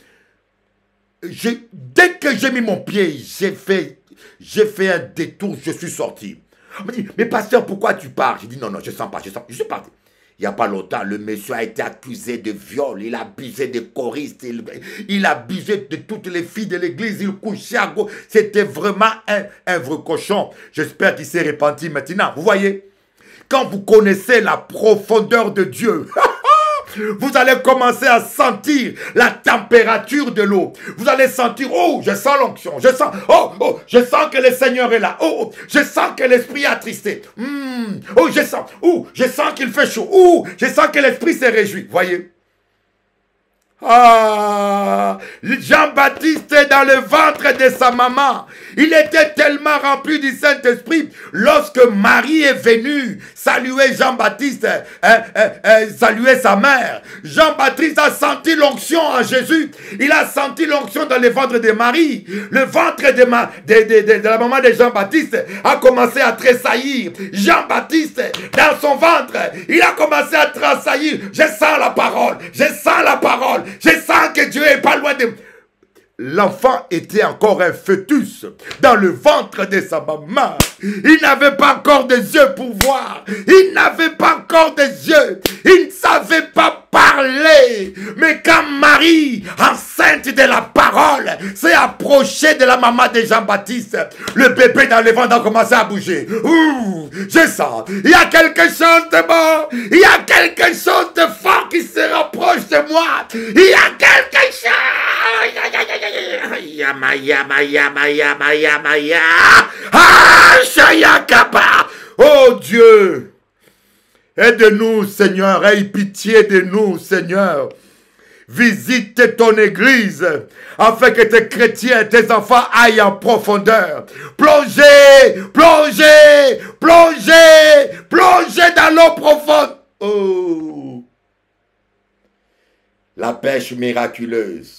Dès que j'ai mis mon pied, j'ai fait un détour, je suis sorti. On m'a dit, mais pasteur, pourquoi tu pars? J'ai dit, non, non, je sens pas, je suis parti. Il n'y a pas longtemps, le monsieur a été accusé de viol, il a abusé des choristes, il a abusé de toutes les filles de l'église, il couchait à gauche. C'était vraiment un vrai cochon. J'espère qu'il s'est repenti maintenant. Vous voyez, quand vous connaissez la profondeur de Dieu, vous allez commencer à sentir la température de l'eau. Vous allez sentir, oh, je sens l'onction, je sens, oh, je sens que le Seigneur est là. Oh, je sens que l'esprit est attristé. Oh, je sens qu'il fait chaud. Oh, je sens que l'esprit s'est réjoui. Voyez? Ah, Jean-Baptiste est dans le ventre de sa maman. Il était tellement rempli du Saint-Esprit. Lorsque Marie est venue saluer Jean-Baptiste, saluer sa mère, Jean-Baptiste a senti l'onction en Jésus. Il a senti l'onction dans le ventre de Marie. Le ventre de la maman de Jean-Baptiste a commencé à tressaillir. Jean-Baptiste, dans son ventre, il a commencé à tressaillir. Je sens la parole. Je sens la parole. Je sens que Dieu est pas loin de... L'enfant était encore un fœtus dans le ventre de sa maman. Il n'avait pas encore des yeux pour voir. Il n'avait pas encore des yeux. Il ne savait pas parler. Mais quand Marie, enceinte de la parole, s'est approchée de la maman de Jean-Baptiste, le bébé dans le ventre a commencé à bouger. Ouh, je sens. Il y a quelque chose de bon. Il y a quelque chose de fort qui se rapproche de moi. Il y a quelque chose. Oh Dieu, aide-nous Seigneur, aie pitié de nous Seigneur. Visite ton église afin que tes chrétiens, tes enfants aillent en profondeur. Plongez, plongez, plongez, plongez dans l'eau profonde. Oh, la pêche miraculeuse.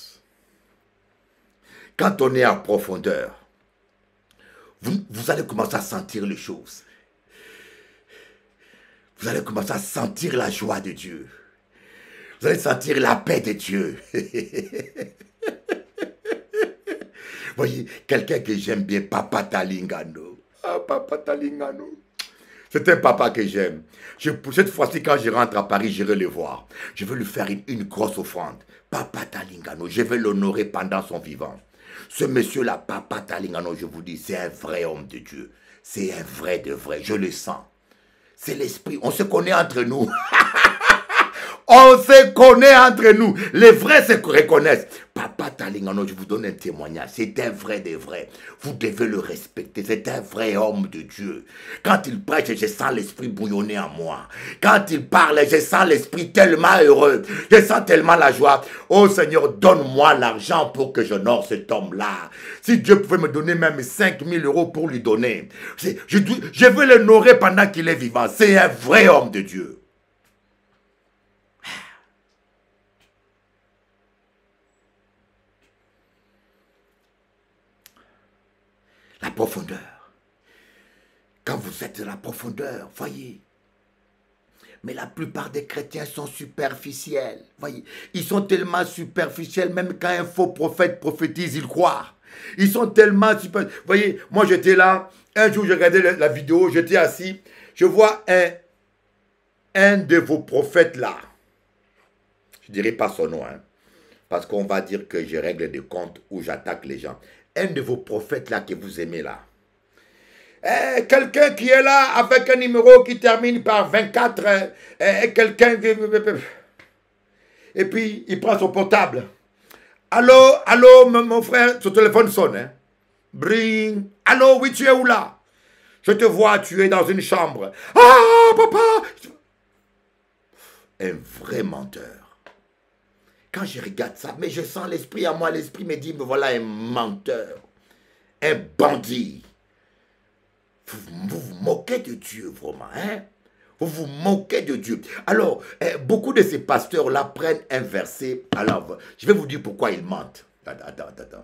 Quand on est en profondeur, vous allez commencer à sentir les choses. Vous allez commencer à sentir la joie de Dieu. Vous allez sentir la paix de Dieu. Voyez, quelqu'un que j'aime bien, Papa Talingano. Ah, Papa Talingano. C'est un papa que j'aime. Cette fois-ci, quand je rentre à Paris, j'irai le voir. Je veux lui faire une grosse offrande. Papa Talingano, je vais l'honorer pendant son vivant. Ce monsieur-là, Papa Talingano, je vous dis, c'est un vrai homme de Dieu. C'est un vrai de vrai, je le sens. C'est l'esprit, on se connaît entre nous. On se connaît entre nous. Les vrais se reconnaissent. Papa Talingano, je vous donne un témoignage. C'est un vrai des vrais. Vous devez le respecter. C'est un vrai homme de Dieu. Quand il prêche, je sens l'esprit bouillonner en moi. Quand il parle, je sens l'esprit tellement heureux. Je sens tellement la joie. Oh Seigneur, donne-moi l'argent pour que j'honore cet homme-là. Si Dieu pouvait me donner même 5 000 € pour lui donner. Je veux l'honorer pendant qu'il est vivant. C'est un vrai homme de Dieu. profondeur. Quand vous êtes dans la profondeur, voyez. Mais la plupart des chrétiens sont superficiels. Voyez, ils sont tellement superficiels, même quand un faux prophète prophétise, ils croient. Ils sont tellement superficiels. Voyez, moi j'étais là, un jour je regardais la vidéo, j'étais assis, je vois un de vos prophètes là. Je ne dirai pas son nom, hein, parce qu'on va dire que je règle des comptes ou j'attaque les gens. Un de vos prophètes là que vous aimez là. Quelqu'un qui est là avec un numéro qui termine par 24, quelqu'un... Et puis, il prend son portable. Allô, allô, mon frère, son téléphone sonne. Hein? Bring. Allô, oui, tu es où là? Je te vois, tu es dans une chambre. Ah, papa! Un vrai menteur. Quand je regarde ça, mais je sens l'esprit à moi, l'esprit me dit, mais voilà un menteur, un bandit. Vous vous moquez de Dieu, vraiment, hein? Vous vous moquez de Dieu. Alors, beaucoup de ces pasteurs-là prennent un verset. Alors, je vais vous dire pourquoi ils mentent. Attends.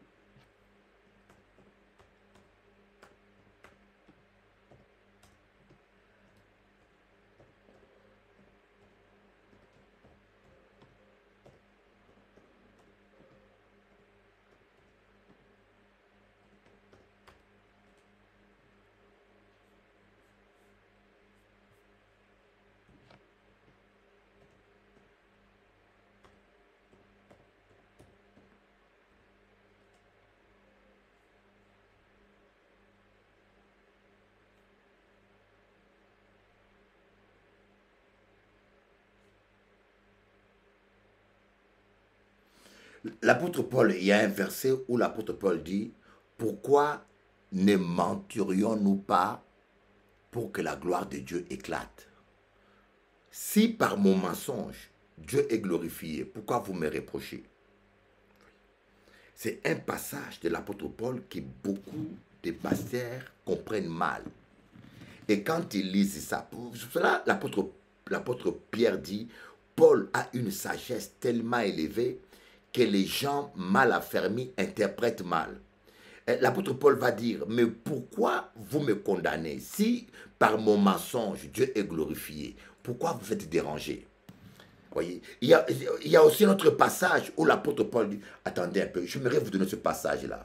L'apôtre Paul, il y a un verset où l'apôtre Paul dit, pourquoi ne menterions-nous pas pour que la gloire de Dieu éclate? Si par mon mensonge, Dieu est glorifié, pourquoi vous me reprochez? C'est un passage de l'apôtre Paul que beaucoup de pasteurs comprennent mal. Et quand ils lisent ça, pour cela, l'apôtre Pierre dit, Paul a une sagesse tellement élevée que les gens mal affermis interprètent mal. L'apôtre Paul va dire, mais pourquoi vous me condamnez? Si par mon mensonge, Dieu est glorifié, pourquoi vous êtes dérangé? Voyez, il y a aussi un autre passage où l'apôtre Paul dit, attendez un peu, j'aimerais vous donner ce passage-là.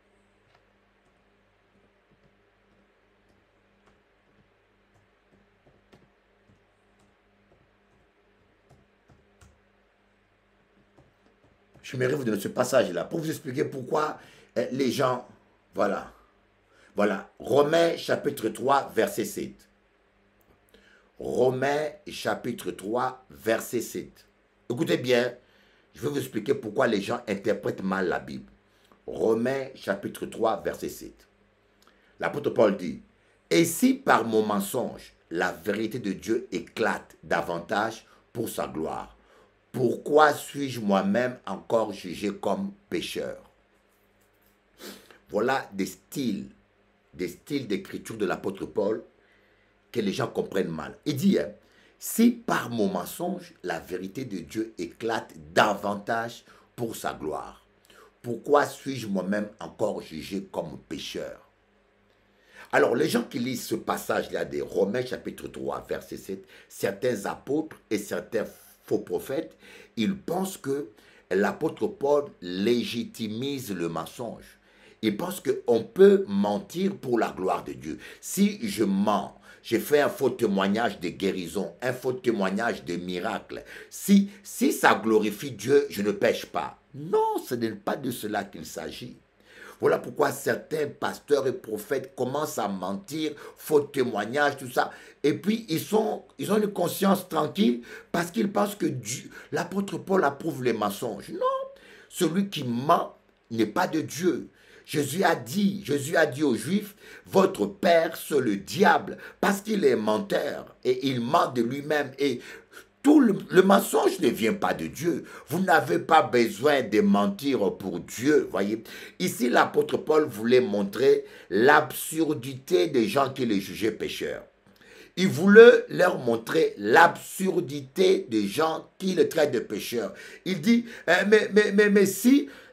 J'aimerais vous donner ce passage-là pour vous expliquer pourquoi les gens... Voilà. Voilà. Romains chapitre 3, verset 7. Romains chapitre 3, verset 7. Écoutez bien, je vais vous expliquer pourquoi les gens interprètent mal la Bible. Romains chapitre 3, verset 7. L'apôtre Paul dit, « Et si par mon mensonge, la vérité de Dieu éclate davantage pour sa gloire, pourquoi suis-je moi-même encore jugé comme pécheur? » Voilà des styles d'écriture de l'apôtre Paul que les gens comprennent mal. Il dit, hein, si par mon mensonge, la vérité de Dieu éclate davantage pour sa gloire, pourquoi suis-je moi-même encore jugé comme pécheur? Alors, les gens qui lisent ce passage-là de Romains chapitre 3, verset 7, certains apôtres et certains faux prophètes, ils pensent que l'apôtre Paul légitimise le mensonge. Ils pensent qu'on peut mentir pour la gloire de Dieu. Si je mens, j'ai fait un faux témoignage de guérison, un faux témoignage de miracle. Si ça glorifie Dieu, je ne pêche pas. Non, ce n'est pas de cela qu'il s'agit. Voilà pourquoi certains pasteurs et prophètes commencent à mentir, faux témoignages, tout ça. Et puis, ils ont une conscience tranquille parce qu'ils pensent que l'apôtre Paul approuve les mensonges. Non, celui qui ment n'est pas de Dieu. Jésus a dit aux Juifs, votre père c'est le diable parce qu'il est menteur et il ment de lui-même et tout le mensonge ne vient pas de Dieu. Vous n'avez pas besoin de mentir pour Dieu, voyez. Ici, l'apôtre Paul voulait montrer l'absurdité des gens qui les jugeaient pécheurs. Il voulait leur montrer l'absurdité des gens qui les traitent de pécheurs. Il dit, mais si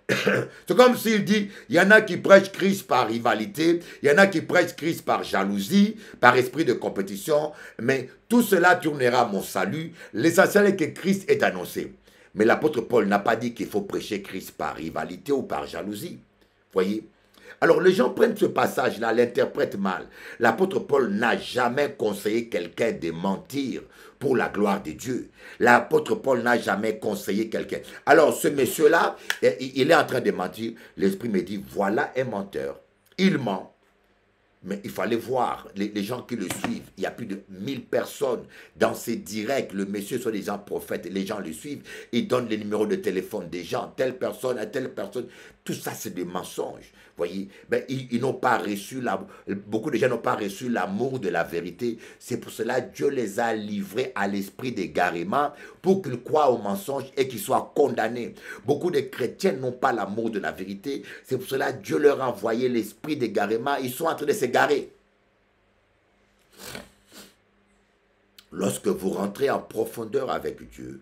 C'est comme s'il dit, il y en a qui prêchent Christ par rivalité, il y en a qui prêchent Christ par jalousie, par esprit de compétition, mais tout cela tournera à mon salut. L'essentiel est que Christ est annoncé. Mais l'apôtre Paul n'a pas dit qu'il faut prêcher Christ par rivalité ou par jalousie. Voyez? Alors les gens prennent ce passage-là, l'interprètent mal. L'apôtre Paul n'a jamais conseillé quelqu'un de mentir pour la gloire de Dieu. L'apôtre Paul n'a jamais conseillé quelqu'un. Alors ce monsieur-là, il est en train de mentir. L'Esprit me dit, voilà un menteur. Il ment. Mais il fallait voir les gens qui le suivent. Il y a plus de 1000 personnes dans ces directs. Le monsieur soit des gens prophètes. Les gens le suivent. Il donne les numéros de téléphone des gens. Telle personne à telle personne. Tout ça, c'est des mensonges. Voyez, ben, ils n'ont pas reçu, beaucoup de gens n'ont pas reçu l'amour de la vérité. C'est pour cela que Dieu les a livrés à l'esprit d'égarement pour qu'ils croient aux mensonges et qu'ils soient condamnés. Beaucoup de chrétiens n'ont pas l'amour de la vérité. C'est pour cela que Dieu leur a envoyé l'esprit d'égarement. Ils sont en train de s'égarer. Lorsque vous rentrez en profondeur avec Dieu,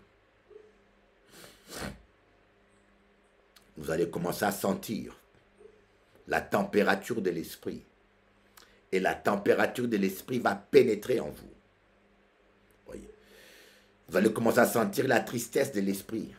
vous allez commencer à sentir la température de l'esprit. Et la température de l'esprit va pénétrer en vous. Voyez. Vous allez commencer à sentir la tristesse de l'esprit.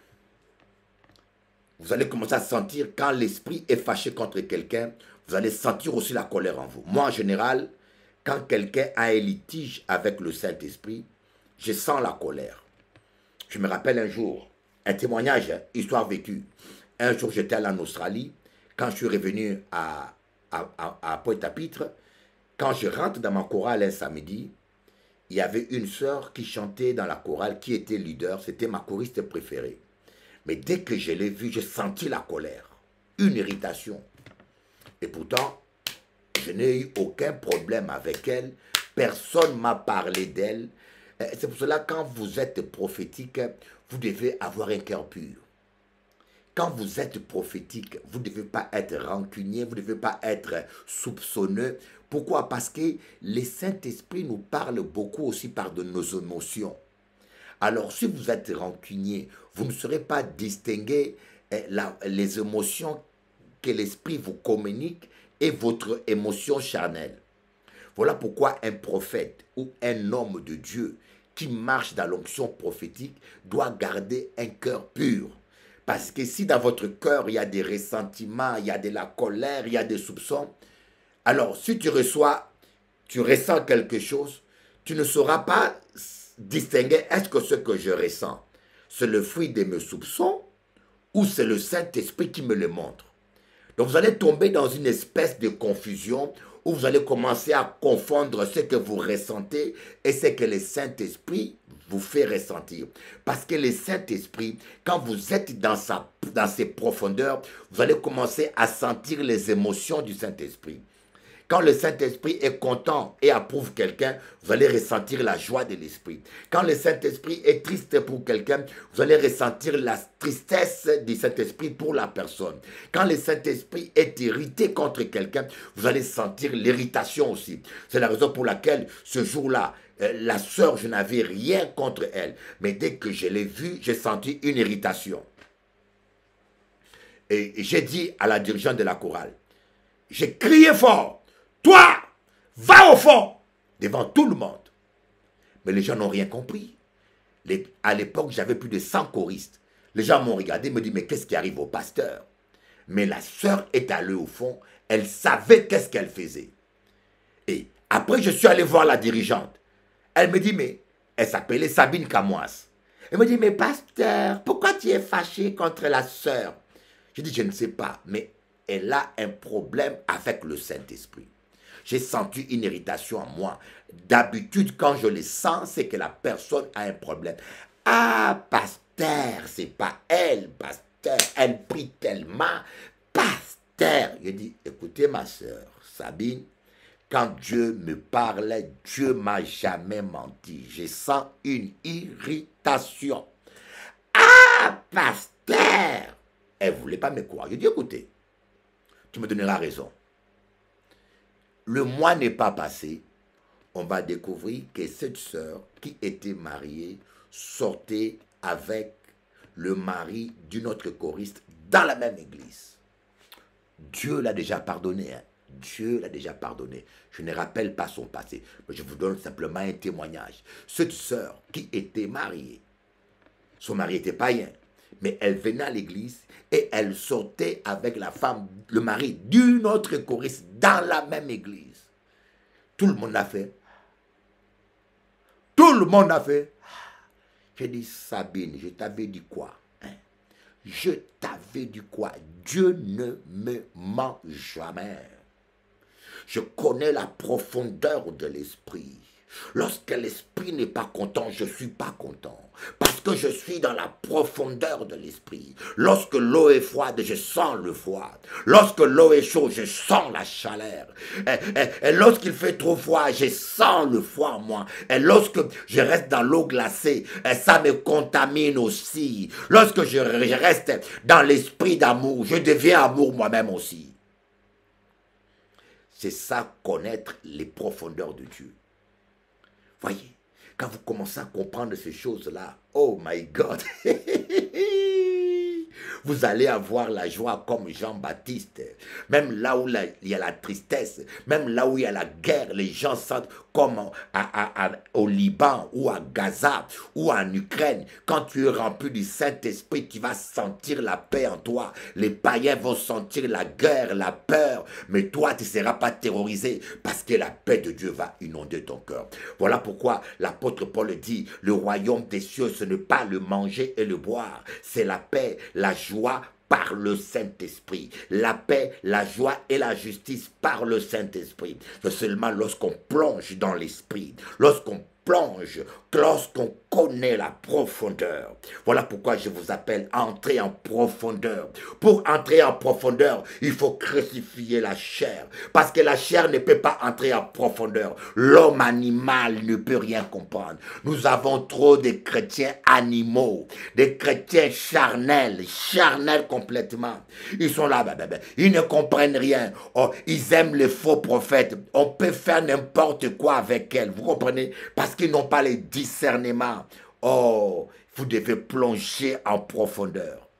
Vous allez commencer à sentir quand l'esprit est fâché contre quelqu'un, vous allez sentir aussi la colère en vous. Moi, en général, quand quelqu'un a un litige avec le Saint-Esprit, je sens la colère. Je me rappelle un jour, un témoignage, histoire vécue. Un jour, j'étais allé en Australie. Quand je suis revenu à Pointe-à-Pitre, quand je rentre dans ma chorale un samedi, il y avait une sœur qui chantait dans la chorale, qui était leader, c'était ma choriste préférée. Mais dès que je l'ai vue, j'ai senti la colère, une irritation. Et pourtant, je n'ai eu aucun problème avec elle, personne ne m'a parlé d'elle. C'est pour cela que quand vous êtes prophétique, vous devez avoir un cœur pur. Quand vous êtes prophétique, vous ne devez pas être rancunier, vous ne devez pas être soupçonneux. Pourquoi? Parce que le Saint-Esprit nous parle beaucoup aussi par de nos émotions. Alors, si vous êtes rancunier, vous ne saurez pas distinguer les émotions que l'Esprit vous communique et votre émotion charnelle. Voilà pourquoi un prophète ou un homme de Dieu qui marche dans l'onction prophétique doit garder un cœur pur. Parce que si dans votre cœur, il y a des ressentiments, il y a de la colère, il y a des soupçons, alors si tu ressens quelque chose, tu ne sauras pas distinguer est-ce que ce que je ressens, c'est le fruit de mes soupçons ou c'est le Saint-Esprit qui me le montre. Donc vous allez tomber dans une espèce de confusion où vous allez commencer à confondre ce que vous ressentez et ce que le Saint-Esprit vous fait ressentir. Parce que le Saint-Esprit, quand vous êtes dans ses profondeurs, vous allez commencer à sentir les émotions du Saint-Esprit. Quand le Saint-Esprit est content et approuve quelqu'un, vous allez ressentir la joie de l'Esprit. Quand le Saint-Esprit est triste pour quelqu'un, vous allez ressentir la tristesse du Saint-Esprit pour la personne. Quand le Saint-Esprit est irrité contre quelqu'un, vous allez sentir l'irritation aussi. C'est la raison pour laquelle ce jour-là, la sœur, je n'avais rien contre elle. Mais dès que je l'ai vue, j'ai senti une irritation. Et j'ai dit à la dirigeante de la chorale, j'ai crié fort. Toi, va au fond, devant tout le monde. Mais les gens n'ont rien compris. À l'époque, j'avais plus de 100 choristes. Les gens m'ont regardé, me dit, mais qu'est-ce qui arrive au pasteur? Mais la sœur est allée au fond, elle savait qu'est-ce qu'elle faisait. Et après, je suis allé voir la dirigeante. Elle me dit, mais elle s'appelait Sabine Camoise. Elle me dit, mais pasteur, pourquoi tu es fâché contre la sœur? Je dis, je ne sais pas, mais elle a un problème avec le Saint-Esprit. J'ai senti une irritation en moi. D'habitude, quand je le sens, c'est que la personne a un problème. Ah, pasteur, c'est pas elle, pasteur. Elle prie tellement. Pasteur. Je dis, écoutez ma soeur, Sabine, quand Dieu me parle, Dieu m'a jamais menti. Je sens une irritation. Ah, pasteur. Elle ne voulait pas me croire. Je dis, écoutez, tu me donneras raison. Le mois n'est pas passé, on va découvrir que cette sœur qui était mariée sortait avec le mari d'une autre choriste dans la même église. Dieu l'a déjà pardonné. Hein. Dieu l'a déjà pardonné. Je ne rappelle pas son passé, mais je vous donne simplement un témoignage. Cette sœur qui était mariée, son mari était païen, mais elle venait à l'église et elle sortait avec la femme, le mari d'une autre choriste dans la même église. Tout le monde l'a fait. Tout le monde l'a fait. J'ai dit, Sabine, je t'avais dit quoi? Hein? Je t'avais dit quoi? Dieu ne me ment jamais. Je connais la profondeur de l'esprit. Lorsque l'esprit n'est pas content, je ne suis pas content. Parce que je suis dans la profondeur de l'esprit. Lorsque l'eau est froide, je sens le froid. Lorsque l'eau est chaude, je sens la chaleur. Et lorsqu'il fait trop froid, je sens le froid en moi. Et lorsque je reste dans l'eau glacée, ça me contamine aussi. Lorsque je reste dans l'esprit d'amour, je deviens amour moi-même aussi. C'est ça, connaître les profondeurs de Dieu. Voyez, quand vous commencez à comprendre ces choses-là, oh my God, vous allez avoir la joie comme Jean-Baptiste. Même là où il y a la tristesse, même là où il y a la guerre, les gens sentent comme au Liban ou à Gaza ou en Ukraine. Quand tu es rempli du Saint-Esprit, tu vas sentir la paix en toi. Les païens vont sentir la guerre, la peur, mais toi, tu ne seras pas terrorisé parce que la paix de Dieu va inonder ton cœur. Voilà pourquoi l'apôtre Paul dit, le royaume des cieux, ce n'est pas le manger et le boire, c'est la paix, la joie par le Saint-Esprit. La paix, la joie et la justice par le Saint-Esprit. C'est seulement lorsqu'on plonge dans l'Esprit, lorsqu'on connaît la profondeur. Voilà pourquoi je vous appelle à entrer en profondeur. Pour entrer en profondeur, il faut crucifier la chair. Parce que la chair ne peut pas entrer en profondeur. L'homme animal ne peut rien comprendre. Nous avons trop de chrétiens animaux, des chrétiens charnels complètement. Ils sont là, ils ne comprennent rien. Oh, ils aiment les faux prophètes. On peut faire n'importe quoi avec elles. Vous comprenez? Parce qu'ils n'ont pas les discernements. Oh, vous devez plonger en profondeur.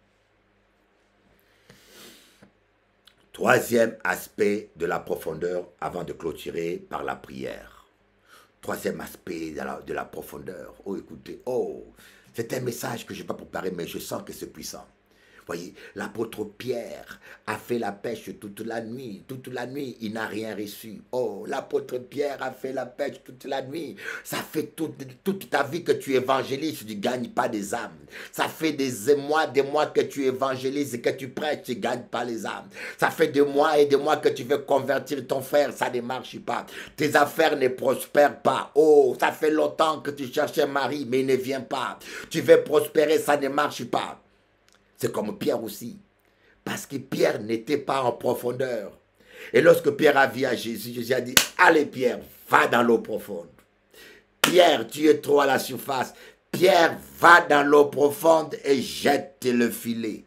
Troisième aspect de la profondeur avant de clôturer par la prière. Troisième aspect de la profondeur. Oh, écoutez, c'est un message que je n'ai pas préparé, mais je sens que c'est puissant. Voyez, l'apôtre Pierre a fait la pêche toute la nuit. Toute la nuit, il n'a rien reçu. Oh, l'apôtre Pierre a fait la pêche toute la nuit. Ça fait toute ta vie que tu évangélises, tu ne gagnes pas des âmes. Ça fait des mois que tu évangélises et que tu prêches, tu ne gagnes pas les âmes. Ça fait des mois et des mois que tu veux convertir ton frère, ça ne marche pas. Tes affaires ne prospèrent pas. Oh, ça fait longtemps que tu cherches un mari, mais il ne vient pas. Tu veux prospérer, ça ne marche pas. C'est comme Pierre aussi. Parce que Pierre n'était pas en profondeur. Et lorsque Pierre a vu à Jésus, Jésus a dit, allez Pierre, va dans l'eau profonde. Pierre, tu es trop à la surface. Pierre, va dans l'eau profonde et jette le filet.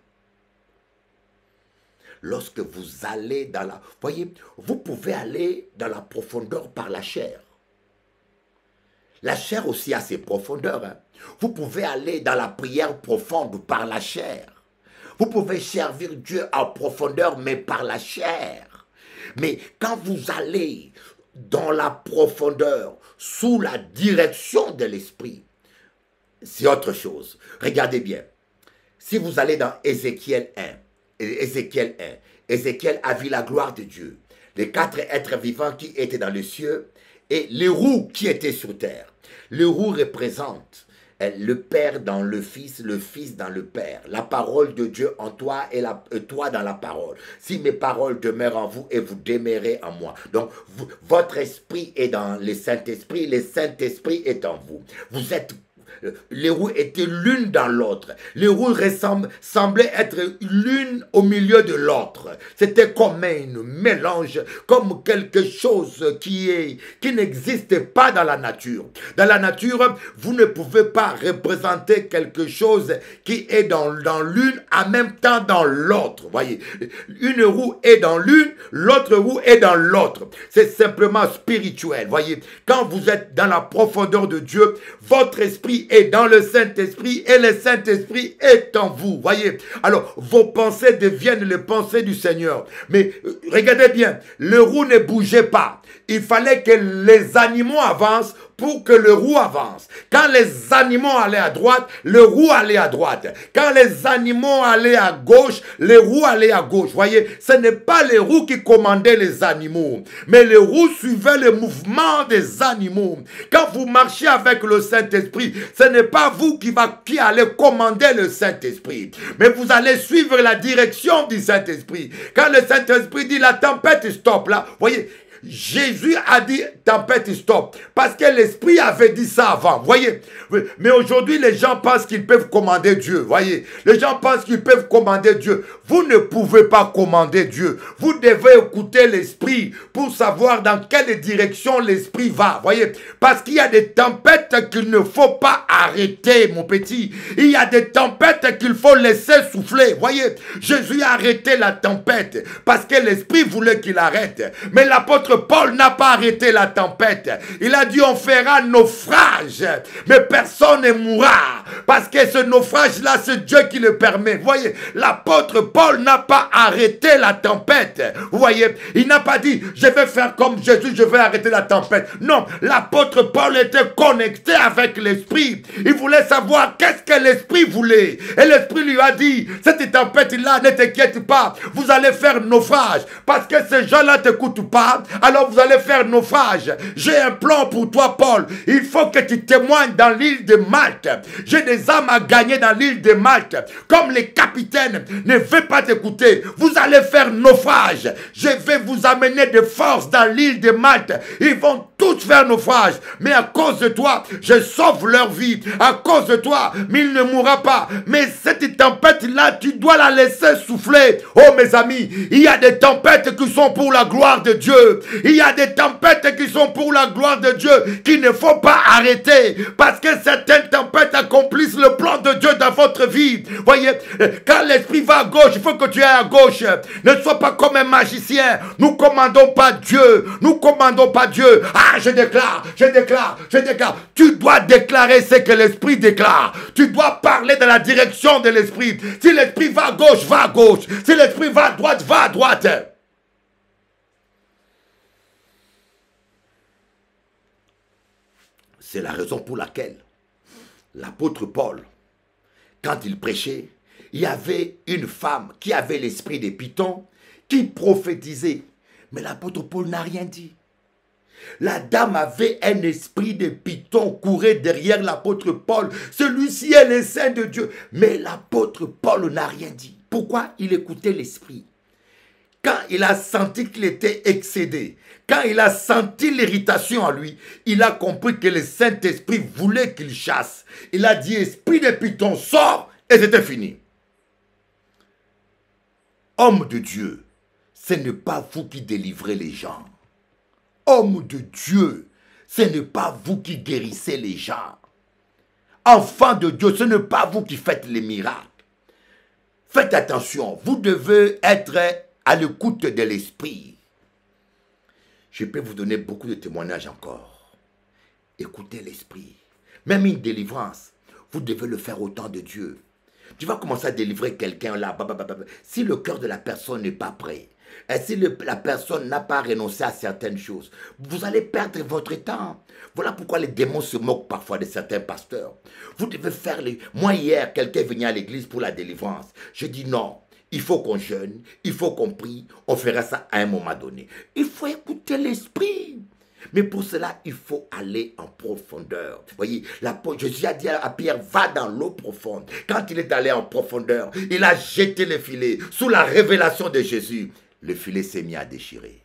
Lorsque vous allez dans la... Voyez, vous pouvez aller dans la profondeur par la chair. La chair aussi a ses profondeurs. Hein. Vous pouvez aller dans la prière profonde par la chair. Vous pouvez servir Dieu en profondeur, mais par la chair. Mais quand vous allez dans la profondeur, sous la direction de l'Esprit, c'est autre chose. Regardez bien. Si vous allez dans Ézéchiel 1, Ézéchiel a vu la gloire de Dieu, les 4 êtres vivants qui étaient dans les cieux et les roues qui étaient sur terre. Les roues représentent le Père dans le Fils dans le Père. La parole de Dieu en toi et toi dans la parole. Si mes paroles demeurent en vous et vous demeurez en moi. Donc, votre esprit est dans le Saint-Esprit Saint-Esprit est en vous. Vous êtes... Les roues étaient l'une dans l'autre. Les roues semblaient être l'une au milieu de l'autre. C'était comme un mélange, comme quelque chose qui n'existe pas dans la nature. Dans la nature, vous ne pouvez pas représenter quelque chose qui est dans l'une en même temps dans l'autre. Voyez, une roue est dans l'une, l'autre roue est dans l'autre. C'est simplement spirituel. Voyez, quand vous êtes dans la profondeur de Dieu, votre esprit est dans le Saint-Esprit et le Saint-Esprit est en vous. Voyez, alors vos pensées deviennent les pensées du Seigneur. Mais regardez bien, le roue ne bougeait pas. Il fallait que les animaux avancent pour que le roue avance. Quand les animaux allaient à droite, le roue allait à droite. Quand les animaux allaient à gauche, les roues allaient à gauche. Voyez, ce n'est pas les roues qui commandaient les animaux, mais les roues suivaient le mouvement des animaux. Quand vous marchez avec le Saint-Esprit, ce n'est pas vous qui allez commander le Saint-Esprit, mais vous allez suivre la direction du Saint-Esprit. Quand le Saint-Esprit dit la tempête stop là, voyez, Jésus a dit tempête stop parce que l'Esprit avait dit ça avant, voyez. Mais aujourd'hui les gens pensent qu'ils peuvent commander Dieu, voyez. Les gens pensent qu'ils peuvent commander Dieu. Vous ne pouvez pas commander Dieu. Vous devez écouter l'Esprit pour savoir dans quelle direction l'Esprit va, voyez. Parce qu'il y a des tempêtes qu'il ne faut pas arrêter, mon petit. Il y a des tempêtes qu'il faut laisser souffler, voyez. Jésus a arrêté la tempête parce que l'Esprit voulait qu'il arrête. Mais l'apôtre Paul n'a pas arrêté la tempête. Il a dit on fera naufrage, mais personne ne mourra. Parce que ce naufrage-là, c'est Dieu qui le permet. Vous voyez, l'apôtre Paul n'a pas arrêté la tempête. Vous voyez, il n'a pas dit je vais faire comme Jésus, je vais arrêter la tempête. Non, l'apôtre Paul était connecté avec l'Esprit. Il voulait savoir qu'est-ce que l'Esprit voulait. Et l'Esprit lui a dit, cette tempête-là, ne t'inquiète pas, vous allez faire naufrage. Parce que ces gens-là ne t'écoutent pas, alors vous allez faire naufrage. J'ai un plan pour toi, Paul. Il faut que tu témoignes dans l'île de Malte. J'ai des âmes à gagner dans l'île de Malte. Comme les capitaines ne veulent pas t'écouter, vous allez faire naufrage. Je vais vous amener de force dans l'île de Malte. Ils vont tous faire naufrage. Mais à cause de toi, je sauve leur vie. À cause de toi, mais il ne mourra pas. Mais cette tempête-là, tu dois la laisser souffler. Oh mes amis, il y a des tempêtes qui sont pour la gloire de Dieu. Il y a des tempêtes qui sont pour la gloire de Dieu qu'il ne faut pas arrêter parce que certaines tempêtes accomplissent le plan de Dieu dans votre vie. Voyez, quand l'esprit va à gauche, il faut que tu ailles à gauche. Ne sois pas comme un magicien. Nous commandons pas Dieu. Nous commandons pas Dieu. Ah, je déclare, je déclare, je déclare. Tu dois déclarer ce que l'esprit déclare. Tu dois parler dans la direction de l'esprit. Si l'esprit va à gauche, va à gauche. Si l'esprit va à droite, va à droite. C'est la raison pour laquelle l'apôtre Paul, quand il prêchait, il y avait une femme qui avait l'esprit des pythons qui prophétisait. Mais l'apôtre Paul n'a rien dit. La dame avait un esprit de python, courait derrière l'apôtre Paul. Celui-ci est le saint de Dieu. Mais l'apôtre Paul n'a rien dit. Pourquoi? Il écoutait l'esprit. Quand il a senti qu'il était excédé, quand il a senti l'irritation en lui, il a compris que le Saint-Esprit voulait qu'il chasse. Il a dit, esprit de python, sors, et c'était fini. Homme de Dieu, ce n'est pas vous qui délivrez les gens. Homme de Dieu, ce n'est pas vous qui guérissez les gens. Enfant de Dieu, ce n'est pas vous qui faites les miracles. Faites attention, vous devez être à l'écoute de l'esprit. Je peux vous donner beaucoup de témoignages encore. Écoutez l'esprit. Même une délivrance, vous devez le faire au temps de Dieu. Tu vas commencer à délivrer quelqu'un là. Si le cœur de la personne n'est pas prêt, et si la personne n'a pas renoncé à certaines choses, vous allez perdre votre temps. Voilà pourquoi les démons se moquent parfois de certains pasteurs. Vous devez faire les... Moi hier, quelqu'un venait à l'église pour la délivrance. Je dis non. Il faut qu'on jeûne, il faut qu'on prie, on fera ça à un moment donné. Il faut écouter l'esprit. Mais pour cela, il faut aller en profondeur. Vous voyez, Jésus a dit à Pierre, va dans l'eau profonde. Quand il est allé en profondeur, il a jeté le filet. Sous la révélation de Jésus, le filet s'est mis à déchirer.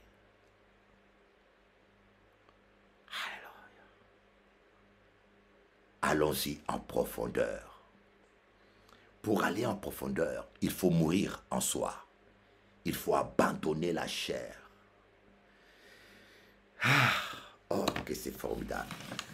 Allons-y en profondeur. Pour aller en profondeur, il faut mourir en soi. Il faut abandonner la chair. Oh, que c'est formidable.